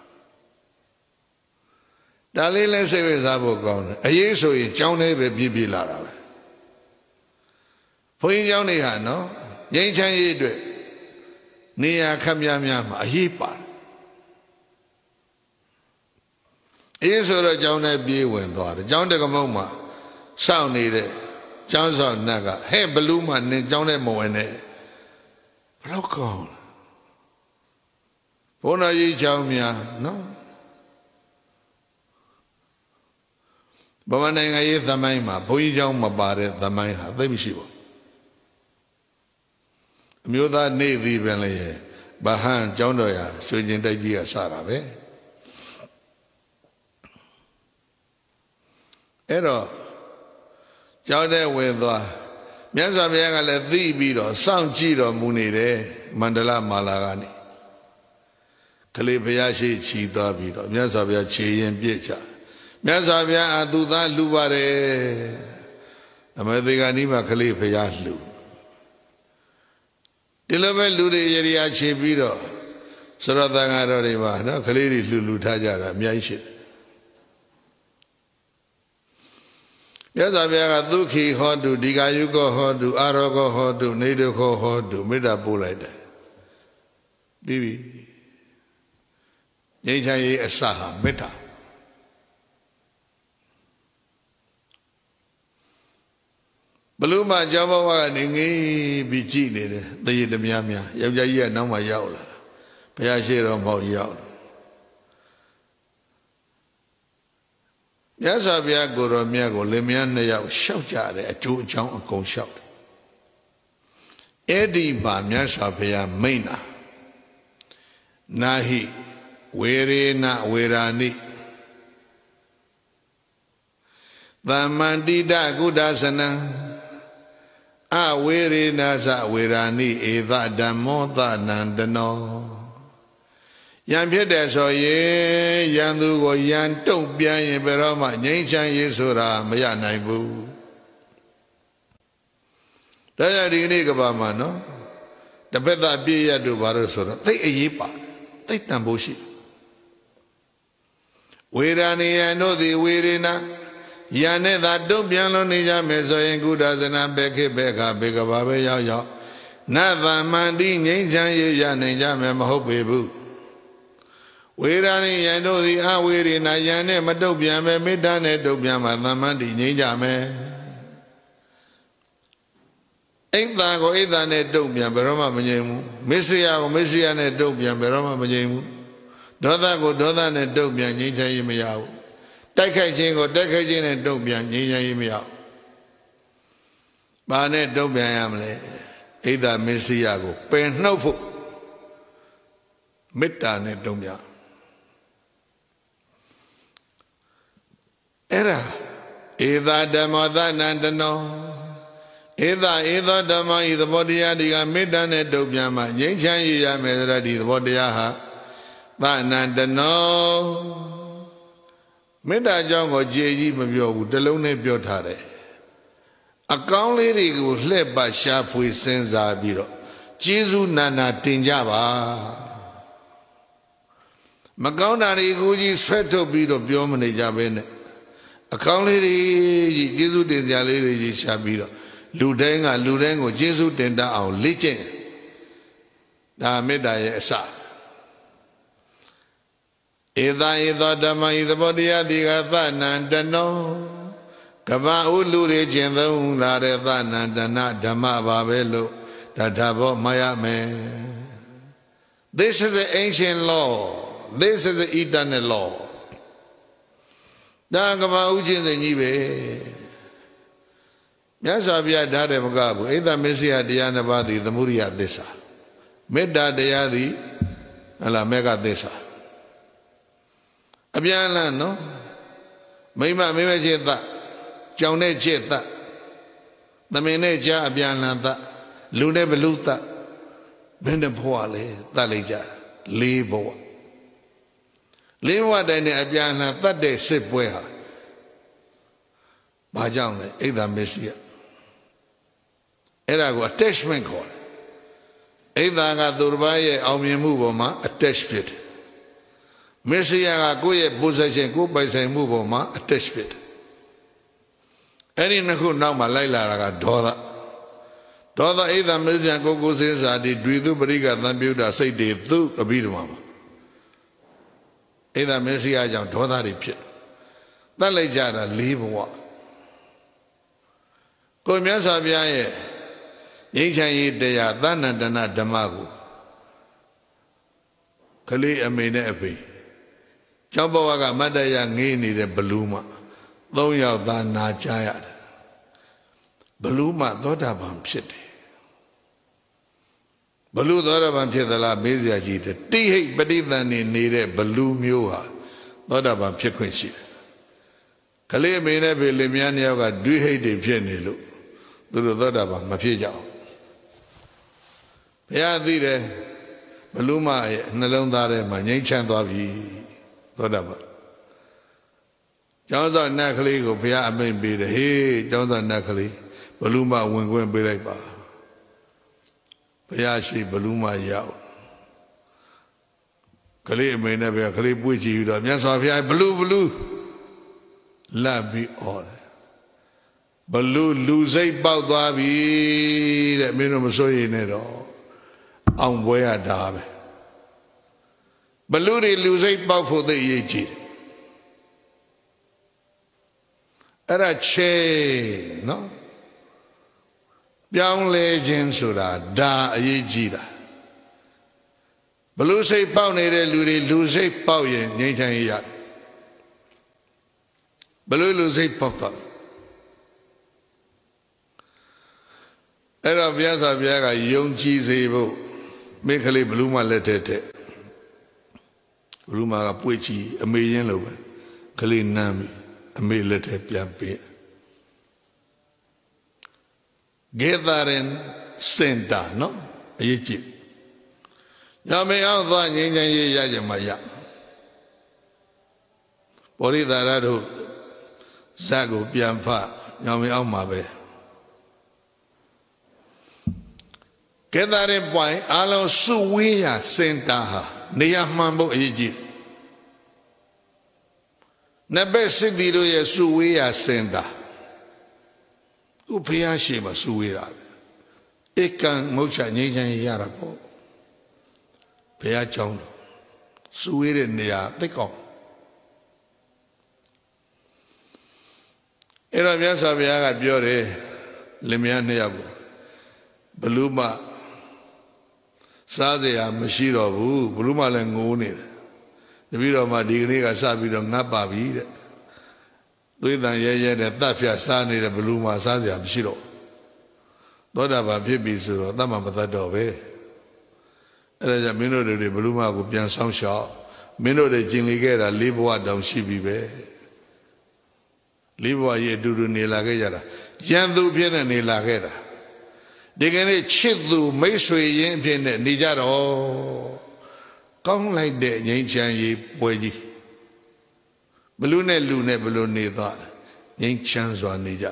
ဒါလေးလဲစိတ်ဝင်စားဖို့ကောင်းတယ်အရေးဆိုရင်ကျောင်းထဲပဲပြေးပြေးလာတာပဲဘုန်းကြီးကျောင်းတွေဟာနော်ငြိမ်းချမ်းရေးအတွက်နေရာခက်များများမှာအရေးပါတယ်အရေးဆိုတော့ကျောင်းထဲပြေးဝင်သွားတယ်ကျောင်းတကမုတ်မှာစောင့်နေတဲ့ကျောင်းဆောင်နတ်ကဟဲ့ဘလူးမှနင်ကျောင်းထဲမဝင်နဲ့ဘလောက်ကောင်းဘုန်းတော်ကြီးကျောင်းများနော်ဗမာနိုင်ငံရေးသမိုင်းမှာဘုန်းကြီးကျောင်းမပါတဲ့သမိုင်းဟာသိမရှိဘူးအမျိုးသားနေသည်ပင်လေဗဟန်းကျောင်းတော်ရာရွှေကျင်တိုက်ကြီးကစတာပဲအဲ့တော့ကျောင်းထဲဝင်သွားမြတ်စွာဘုရားကလည်းသိပြီးတော့စောင့်ကြည့်တော်မူနေတယ်မန္တလမာလာကနေကလေးဘုရားရှိချီသွားပြီးတော့မြတ်စွာဘုရားခြေရင်ပြစ်ချမြတ်စွာဘုရားအတူသားလှူပါတယ်အမေသေကနီးမှာကလေးဘုရားလှူဒီလိုပဲလူတွေရေရာခြေပြီးတော့စရတန်ဃာတော်တွေမှာနော်ကလေးတွေလှူလှူထားကြတာအများကြီးရှိတယ်မြတ်စွာဘုရားကသုခိဟောတုဒီဃာယုကောဟောတုအာရောဂောဟောတုနေဒုခောဟောတုမေတ္တာပို့လိုက်တယ်ပြီးပြီငြိမ်းချမ်းရေးအစဟာမေတ္တာဘလူးမကျောင်းဘဝကနေငေးပြီးကြည်နေတယ်တရေတများများယောက်ျားကြီးကနောက်မှရောက်လာဘုရားရှိတော်မောက်ရောက်မြတ်စွာဘုရားကိုတော်မြတ်ကိုလင်မယားနှစ်ယောက်ရှောက်ကြတယ်အကျိုးအကြောင်းအကုန်ရှောက်တယ်အဲ့ဒီမှာမြတ်စွာဘုရားမိန့်တာနာဟိဝေရေနဝေရာနိသမ္မန္တိတကုဒ္ဒသနံအဝေရေနသဝေရာနိဧသဓမ္မောသနန္တနောယံဖြစ်တယ်ဆိုရင်ယံသူကိုယံတုတ်ပြန်ရင်ဘယ်တော့မှငြိမ်းချမ်းရေးဆိုတာမရနိုင်ဘူးဒါကြောင့်ဒီနေ့ကဘာမှာနော်တပည့်သားပြည့်ရတို့ဘာလို့ဆိုတော့သိအရေးပါသိတန်ဖို့ရှိဝေရာနိယံတို့သည်ဝေရေနယံနဲ့သာတုတ်ပြန်လို့နေကြမယ်ဆိုရင်ကုဒ္ဒဇနာဘေခိဘေခဘေကဘာပဲရောက်ရောက်နတ်သမန္တိငြိမ်းချမ်းရေးရနိုင်ကြမယ်မဟုတ်ပေဘူးဝေရာနိယံတို့သည်အဝေရေနယံနဲ့မတုတ်ပြန်ပဲမေတ္တာနဲ့တုတ်ပြန်မှသမန္တိငြိမ်းကြမယ်အိတ်သာကိုအိတ်သာနဲ့တုတ်ပြန်ဘယ်တော့မှမငြိမ်ဘူးမစ္စရိယကိုမစ္စရိယနဲ့တုတ်ပြန်ဘယ်တော့မှမငြိမ်ဘူးဒေါသကိုဒေါသနဲ့တုတ်ပြန်ငြိမ်းချမ်းရေးမရဘူးတိုက်ခိုက်ခြင်းကိုတိုက်ခိုက်ခြင်းနဲ့တုံ့ပြန်ငြိမ်းချမ်းရေးမရဘူး။ဘာနဲ့တုံ့ပြန်ရမလဲ။ဣဒ္ဓမစ္စရိယကိုပယ်နှုတ်ဖို့မေတ္တာနဲ့တုံ့ပြန်။အဲ့ဒါဧသာဓမ္မောသနန္တနောဧသာဧသောဓမ္မဤသဘောတရားဒီကမေတ္တာနဲ့တုံ့ပြန်မှငြိမ်းချမ်းရေးရမယ်ဆိုတော့ဒီသဘောတရားဟာသနန္တနောမေတ္တာကြောင့်ကိုကြည်ကြီးမပြောဘူးတလုံးနဲ့ပြောထားတယ်အကောင်းလေးတွေကိုလှည့်ပတ်ရှာဖွေစဉ်းစားပြီးတော့ကျေးဇူးနာနာတင်ကြပါမကောင်းတာတွေကိုကြီးဆွဲထုတ်ပြီးတော့ပြောမနေကြဘဲနဲ့အကောင်းလေးတွေကြီးကျေးဇူးတင်ကြလေးတွေကြီးရှာပြီးတော့လူတိုင်းကလူတိုင်းကိုကျေးဇူးတင်တတ်အောင်လေ့ကျင့်ဒါမေတ္တာရဲ့အစဧသာဧသောဓမ္မဤသဘောတရားဒီကသနန္တနောကမ္ဘာဥလူတွေကျင့်သုံးလာတဲ့သနန္တနာဓမ္မပါပဲလို့ဒါထဘောမရမယ် This is an ancient law This is an eternal law ဒါကမ္ဘာဥကျင့်စဉ်ကြီးပဲမြတ်စွာဘုရားဓာတ်တယ်မကဘူးဣဒ္ဓမစ္စရိယတရားနှစ်ပါးသည်သမုဒိယသစ္စာမေတ္တာတရားသည်ဟလာမေဃသစ္စာအပြန်လန်းနော်မိမမိမจิตသကြောင်နဲ့จิตသသမင်နဲ့ကြားအပြန်လန်းသလူနဲ့ဘလူသဘယ်နှဘဝလဲသတ်လိုက်ကြလေးဘဝလေးဘဝတိုင်းနဲ့အပြန်အလှန်တတ်တဲ့စစ်ပွဲဟာဘာကြောင့်လဲအိဒါမစ္စည်းအဲ့ဒါကို attachment ခေါ်တယ်အိဒါကသူတစ်ပါးရဲ့အောင်မြင်မှုပေါ်မှာ attach ဖြစ်တယ်မစ္စည်းကကိုယ့်ရဲ့ possession ကိုယ်ပိုင်ဆိုင်မှုပေါ်မှာ attach ဖြစ်တယ်အဲ့ဒီနှစ်ခုနောက်မှာလိုက်လာတာကဒေါသဒေါသအိဒါမစ္စည်းကိုကိုယ်စင်းစာတိတွေ့သူပရိကသံပြုတာစိတ်တွေသူအဘိဓမ္မာမှာအိဒါမစ္စည်းကြောင့်ဒေါသတွေဖြစ်တတ်လိုက်ကြတာလေးဘဝကိုမြတ်စွာဘုရားရဲ့ငြိမ်းချမ်းရေးတရားသဏ္ဍတနာဓမ္မကိုကလေးအမေနဲ့အဖေကျောင်းဘဝကမတ္တရငေးနေတဲ့ဘလူးမသုံးယောက်သားနာကြားရတယ်ဘလူးမသောတာပန်ဖြစ်တယ်ဘလူးသောတာပန်ဖြစ်သလားမေးစရာကြီးတယ်တိဟိတ်ပဋိသန္ဓေနေတဲ့ဘလူးမျိုးဟာသောတာပန်ဖြစ်ခွင့်ရှိတယ်ကလေးအမေနဲ့ဖေလင်မြန်းနှစ်ယောက်ကဒွိဟိတ်တွေဖြစ်နေလို့သူတို့သောတာပန်မဖြစ်ကြဘူးဘုရားသိတယ်ဘလူးမရဲ့နှလုံးသားထဲမှာငြိမ်းချမ်းသွားပြီသောတာပန်ကျောင်းသားနတ်ကလေးကိုဘုရားအမိန့်ပေးတယ်ဟေးကျောင်းသားနတ်ကလေးဘလူးမဝင်ခွင့်ပေးလိုက်ပါဘုရားရှိဘလူးမရောက်ကလေးအမိန့်နဲ့ဘုရားကလေးပွေ့ကြည့်ပြီးတော့မြတ်စွာဘုရားဘလူးဘလူးလပ်ပြီးអော်တယ်ဘလူးလူစိတ်ပေါက်သွားပြီတဲ့မင်းတို့မစိုးရိမ်နဲ့တော့အောင်ပွဲရတာပဲဘလူးတွေလူစိတ်ပေါက်ဖို့သိအရေးကြီးတယ်အဲ့ဒါချေနော်ပြောင်းလဲခြင်းဆိုတာဒါအရေးကြီးတာဘလူးစိတ်ပေါက်နေတဲ့လူတွေလူစိတ်ပေါက်ရင်ငြိမ်းချမ်းရေးရဘလူးလူစိတ်ပေါက်တော့အဲ့တော့ဘုရားစွာဘုရားကယုံကြည်စေဖို့မိခလေးဘလူးမလက်ထက်တဲ့ဘလူးမကပွေ့ချီအမေရင်းလို့ပဲကလေးနမ်းပြီအမေလက်ထက်ပြန်ပေးဂေသာရင်စင်တာနော်အရေးကြီးညမေအောင်သွားငြိမ်းချမ်းရေးရကြမှာရဘောရိသာရတို့ဇက်ကိုပြန်ဖညမေအောင်မှာပဲကဲတာရင်ပွိုင်အလုံးစုဝေးရစင်တာဟာနေရာမှန်ဖို့အရေးကြီးနဘက်စစ်တီတို့ရဲ့စုဝေးရစင်တာခုဖျားရှိမှစုဝေးတာဧကံမုတ်ချငြိမ်းချမ်းရတာပေါ့ဘုရားကြောင်းတော့စုဝေးတဲ့နေရာသိကောင်းအဲ့တော့မြတ်စွာဘုရားကပြောတယ်လင်မယားနှစ်ယောက်ကိုဘလူးမစားစရာမရှိတော့ဘူးဘလူးမလည်းငိုးနေတယ်တပည့်တော်မှဒီကနေ့ကစပြီးတော့ငတ်ပါပြီတဲ့သွေးတန်ရဲရဲနဲ့တတ်ဖြတ်စားနေတဲ့ဘလူးမစားစရာမရှိတော့သောတာပန်ဖြစ်ပြီဆိုတော့တတ်မှမတတ်တော့ပဲအဲ့ဒါကြောင့်မင်းတို့တွေဘလူးမကိုပြန်ဆောင်ရှောက်မင်းတို့တွေကျင်လီခဲ့တာလေးဘဝတောင်ရှိပြီပဲလေးဘဝရဲ့အတူတူနေလာခဲ့ကြတာရန်သူဖြစ်နေနေလာခဲ့တာဒီကနေ့ချစ်သူမိတ်ဆွေရင်းဖြစ်နေနေကြတော့ကောင်းလိုက်တဲ့ငြိမ်းချမ်းရေးပွဲကြီးဘလူးနဲ့လူနဲ့ဘလူးနေသွားငြိမ်းချမ်းစွာနေကြ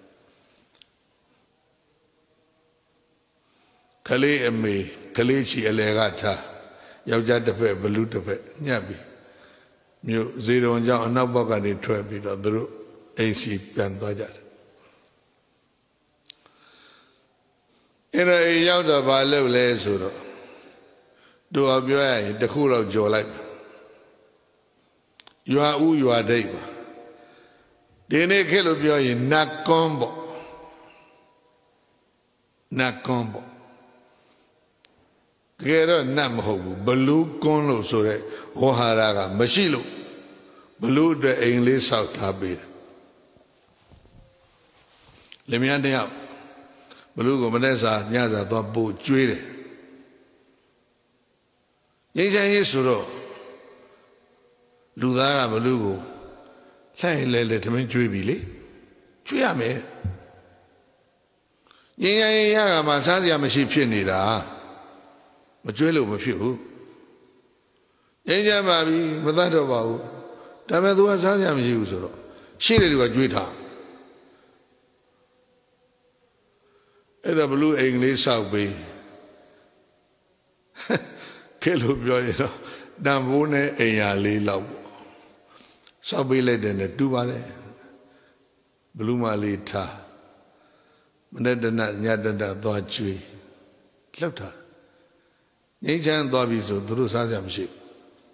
ကလေးအမေကလေးချီအလဲကထားယောက်ျားတစ်ဖက်ဘလူးတစ်ဖက်ညှပ်ပြီးမြို့ဇေရုံကြောင့်အနောက်ဘက်ကနေထွက်ပြီးတော့သူတို့အိမ်စီပြန်သွားကြတယ်အဲ့တော့အိမ်ရောက်တော့ဘာလုပ်လဲဆိုတော့သူကပြောရရင်တခုတော့ကြော်လိုက်ရွာဦးရွာဒိတ်ပါဒီနေ့ခေတ်လို့ပြောရင်နတ်ကွန်းပေါ့နတ်ကွန်းပေါ့တကယ်တော့နတ်မဟုတ်ဘူးဘလူးကွန်းလို့ဆိုတဲ့ဝဟဟာရကမရှိလို့ဘလူးအတွက်အိမ်လေးဆောက်ထားပေးတယ်လင်မယားတယောက်ဘလူးကိုမနေ့စာညစာသွားပို့ကျွေးတယ်ငြိမ်းချမ်းရေးဆိုတော့လူသားကဘလူးကိုလှိုက်လဲလဲထမင်းကျွေးပြီလေကျွေးရမယ်ငြိမ်းချမ်းရေးရကမှစားစရာမရှိဖြစ်နေတာမကျွေးလို့မဖြစ်ဘူးငငြိမ်းချမ်းပါပြီမတတ်တော့ပါဘူးဒါပေမဲ့ तू ကစားကြမရှိဘူးဆိုတော့ရှိတယ်သူကကြွေးထားအဲ့ဒါဘလူးအိမ်လေးဆောက်ပြီးခဲလို့ပြောရတော့တန်ဖိုးနဲ့အိမ်ယာလေးလောက်ဆောက်ပေးလိုက်တယ်နဲ့တူပါလေဘလူးမလေးထားမနေ့တနညတတသွားကြွေးလောက်ထားငြိမ်းချမ်းသွားပြီဆိုသူတို့စားကြမရှိဘူး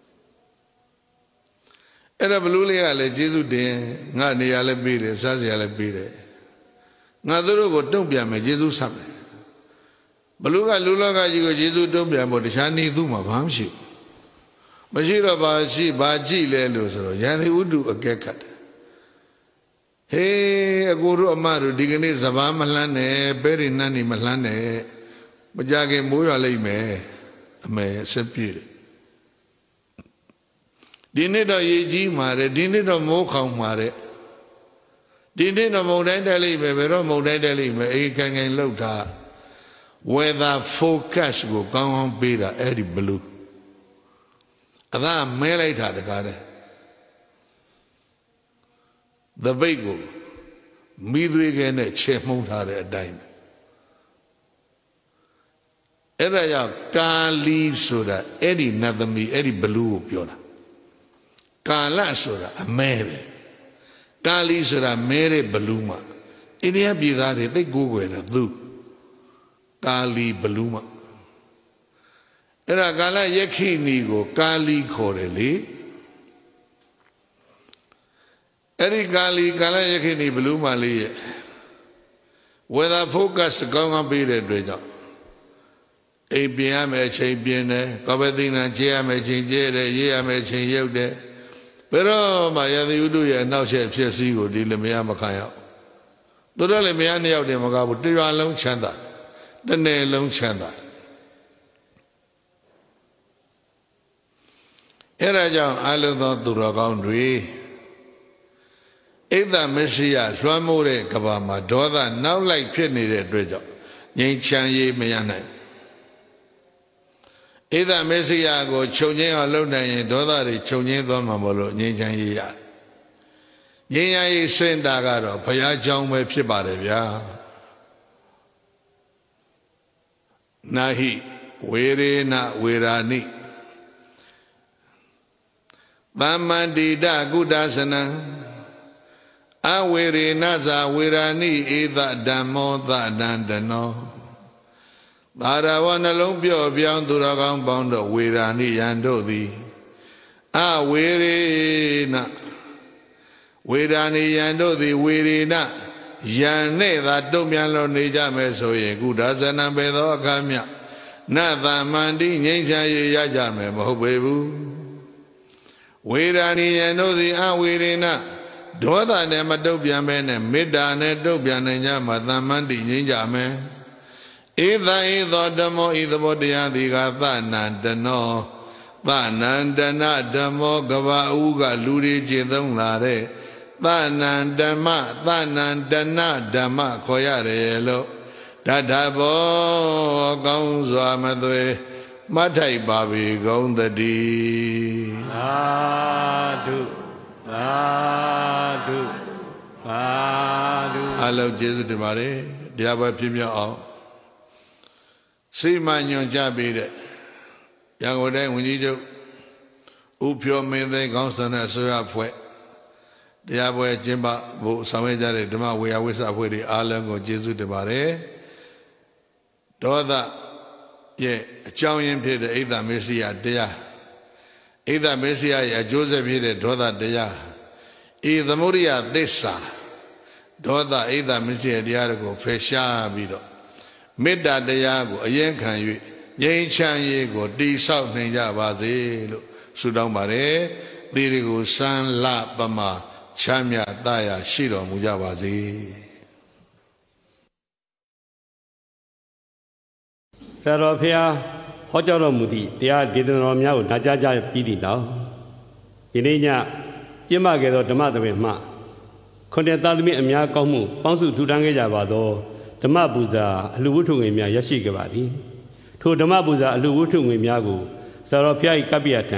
အဲ့ဒါဘလူးလေးကလည်းကျေးဇူးတင်ငါနေရာလည်းပေးတယ်စားစရာလည်းပေးတယ်ငါတို့ကိုတုံ့ပြန်မယ်ကျေးဇူးဆက်မယ်ဘလူးကလူလောကကြီးကိုကျေးဇူးတုံ့ပြန်ဖို့တခြားနေသူ့မှာဘာမှမရှိဘူးမရှိတော့ဘာရှိဘာကြည့်လဲလို့ဆိုတော့ရန်သူဥတုအကဲခတ်တယ်ဟေးအကိုတို့အမတို့ဒီကနေ့စဘာမလှမ်းနဲ့ပဲရနှမ်းနေမလှမ်းနဲ့မကြခင်မိုးရလိမ့်မယ်အမေဆက်ပြည့်တယ်ဒီနေ့တော့ရေကြီးမှာတဲ့ဒီနေ့တော့မိုးခေါင်မှာတဲ့ဒီနေ့တော့မုန်တိုင်းတက်လိမ့်မယ်ဘယ်တော့မုန်တိုင်းတက်လိမ့်မယ်အေးခိုင်ခိုင်လောက်တာ weather forecast ကိုကောင်းကောင်းပေးတာအဲ့ဒီဘလူးအသာမဲလိုက်တာတကားတဲ့သပိတ်ကိုမိသွေးကဲနဲ့ချေမှုန်းထားတဲ့အတိုင်းအဲ့ဒါကြောင့်ကာလီဆိုတာအဲ့ဒီနတ်သမီးအဲ့ဒီဘလူးကိုပြောတာကာလဆိုတာအမဲပဲကာလီဆိုတာမဲတဲ့ဘလူးမှာအိန္ဒိယပြည်သားတွေသိကိုးကွယ်တယ်သူကာလီဘလူးမှာအဲ့ဒါကာလယက္ခိဏီကိုကာလီခေါ်တယ်လေအဲ့ဒီကာလီကာလယက္ခိဏီဘလူးမှာလေးရဲ့ weather forecast ကောင်းကောင်းပေးတဲ့အတွက်ကြောင့်အိမ်ပြင်ရမယ်အချိန်ပြင်တယ်ကောပဲသိနာကျဲရမယ်အချိန်ကျဲတယ်ရေးရမယ်အချိန်ရုပ်တယ်ဘယ်တော့မှရသည်ဥတုရဲ့အနောက်ရှက်ဖြစ်စည်းကိုဒီလမယားမခံရအောင်သူတို့လည်းမယားနှစ်ယောက်တည်းမကဘူးတရွာလုံးချမ်းသာတစ်နယ်လုံးချမ်းသာအဲ့ဒါကြောင့်အလုံးသောသူတော်ကောင်းတွေဣဒ္ဓမရှိယလွှမ်းမိုးတဲ့ကဘာမှာဒေါသနောက်လိုက်ဖြစ်နေတဲ့အတွက်ကြောင့်ငြိမ်းချမ်းရေးမရနိုင်ဣဒ္ဓမရှိယကိုခြုံငင်းအောင်လုပ်နိုင်ရင်ဒေါသတွေခြုံငင်းသွားမှာမလို့ငြိမ်းချမ်းရေးရငြိမ်းချမ်းရေးစင်တာကတော့ဘုရားကြောင်းပဲဖြစ်ပါတယ်ဗျာနာဟိဝေရေနဝေရာနိသမ္မန္တိတကုဒ္ဒသနံအဝေရေနဇာဝေရာနိဧသဓမ္မောသဒန္တနောသာရဝနှလုံးပြော့ပြောင်းသူတော်ကောင်းပေါင်းတို့ဝေရာနိယံတို့သည်အဝေရေနဝေရာနိယံတို့သည်ဝေရေနယံနဲ့သာတုံ့ပြန်လို့နေကြမယ်ဆိုရင်ကုဒ္ဒသနံပဲသောအခါမြနသမ္မန္တိငြိမ်းချမ်းရေးရကြမယ်မဟုတ်ပေဘူးဝေရာနိယံတို့သည်အဝေရေနဒေါသနဲ့မတုတ်ပြန်ပဲနဲ့မေတ္တာနဲ့တုတ်ပြန်နိုင်ကြမှာသမ္မန္တိငြိမ်းကြမယ်ဧသံဧသောဓမ္မောဤသဘောတရားသည်ကသနန္တနောသနန္တနဓမ္မောကဘာဥကလူတွေကျင့်သုံးလာတဲ့သနန္တမသနန္တနဓမ္မခေါ်ရတယ်လို့တထဘောကောင်းစွာမသွေမထိုက်ပါပြီဂုံတတိသာဓုသာဓုသာဓုအလုံးကျေးဇူးတင်ပါတယ်တရားပွဲပြည့်မြောက်အောင်စိတ်မှညွန်ကြပေးတဲ့ရန်ကုန်တိုင်းဝန်ကြီးချုပ်ဦးဖြိုးမင်းသိန်းခေါင်းဆောင်တဲ့အစိုးရဖွဲ့တရားပွဲကျင်းပဖို့ဆောင်ရွက်ကြတဲ့ဓမ္မဝေယဝိဆအဖွဲ့တွေအားလုံးကိုကျေးဇူးတင်ပါတယ်ဒေါသရဲ့အကြောင်းရင်းဖြစ်တဲ့ဣဒ္ဓမေစိယတရားဣဒ္ဓမေစိယရဲ့အကျိုးဆက်ဖြစ်တဲ့ဒေါသတရားဤသမုဒိယသစ္စာဒေါသဣဒ္ဓမေစိယတရားတွေကိုဖယ်ရှားပြီးတော့မေတ္တာတရားကိုအရင်ခံ၍ငြိမ်းချမ်းရေးကိုတည်ဆောက်နိုင်ကြပါစေလို့ဆုတောင်းပါတယ်သီတွေကိုစံလပမာချမ်းမြတ်သားရာရှိတော်မူကြပါစေဆရာတော်ဖျားဟောကြားတော်မူသည့်တရားဒေသနာတော်များကိုနာကြားကြပြီးသည့်နောက်ယနေ့ညကျင်းပခဲ့သောဓမ္မသဘင်မှခွန်တဲ့သားသမီးအများကောင်းမှုပေါင်းစုထူထောင်ခဲ့ကြပါသောဓမ္မပူဇာအလှဝတ္ထုငွေများရရှိခဲ့ပါသည်ထိုဓမ္မပူဇာအလှဝတ္ထုငွေများကိုဆရာတော်ဖျား၏ကပ္ပိယထံ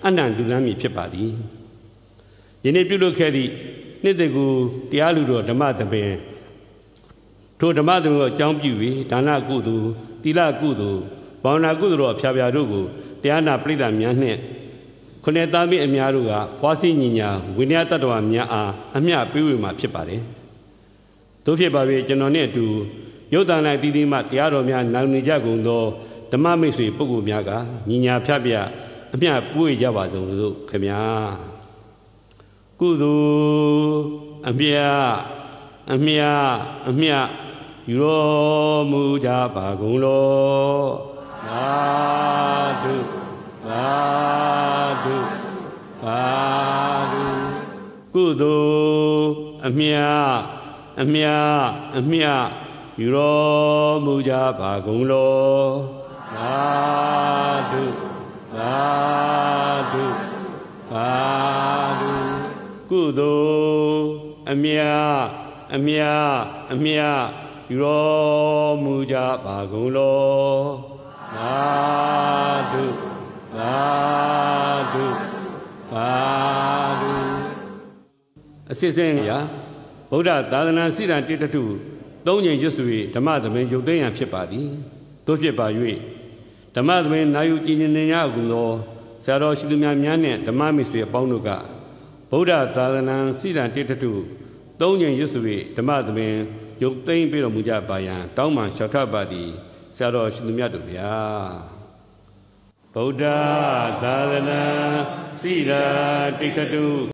အနန္တလူလမ်းမည်ဖြစ်ပါသည်ယနေ့ပြုလုပ်ခဲ့သည့်နှစ်သက်ကိုတရားလူတော်ဓမ္မသဘင်ထိုဓမ္မသဘင်ကိုအကြောင်းပြု၍ဒါနကုသိုလ်သီလကုသိုလ်ဘာဝနာကုသိုလ်တော်အဖျားဖျားတို့ကိုတရားနာပရိသတ်များနှင့်ခုနှစ်သားမိအများတို့ကဖွားစီညီညာဝိနည်းတတ္တဝါများအားအမျှပေးဝေမှာဖြစ်ပါတယ်တို့ဖြစ်ပါ၍ကျွန်တော်နှင့်အတူရုပ်တန်လိုက်တည်တည်မှတရားတော်များနာနေကြကုန်သောဓမ္မမိတ်ဆွေပုဂ္ဂိုလ်များကညီညာဖြတ်ပြအမျှပွေကြပါဆုံးလို့ခင်ဗျာကုသိုလ်အမျှအမျှအမျှယူတော်မူကြပါကုန်လောသာဓုသာဓုသာဓုကုသိုလ်အမျှအမျှအမျှယူတော်မူကြပါကုန်လောသာဓုသာဓုသာဓုကုသိုလ်အမျှအမျှအမျှယူတော်မူကြပါကုန်လောသာဓုသာဓုသာဓုအစစ်စင်ရာဗုဒ္ဓသာသနာစိတ္တတိတ္တုသုံးချိန်ရွတ်ဆို၍ဓမ္မသဘင်ရုပ်သိမ်းရန်ဖြစ်ပါသည်တို့ဖြစ်ပါ၍ဓမ္မသဘင်နာယူကြည်ညိနေရကုန်သောဆရာတော်ရှိသူများများနှင့်ဓမ္မမိတ်ဆွေအပေါင်းတို့ကဗုဒ္ဓသာသနာစိတ္တတိတ္တုသုံးချိန်ရွတ်ဆို၍ဓမ္မသဘင်ရုပ်သိမ်းပေးတော်မူကြပါရန်တောင်းပန်လျှောက်ထပါသည်ဆရာတော်ရှိသူများတို့ဗျာဗုဒ္ဓသာသနာစိတ္တတိတ္တု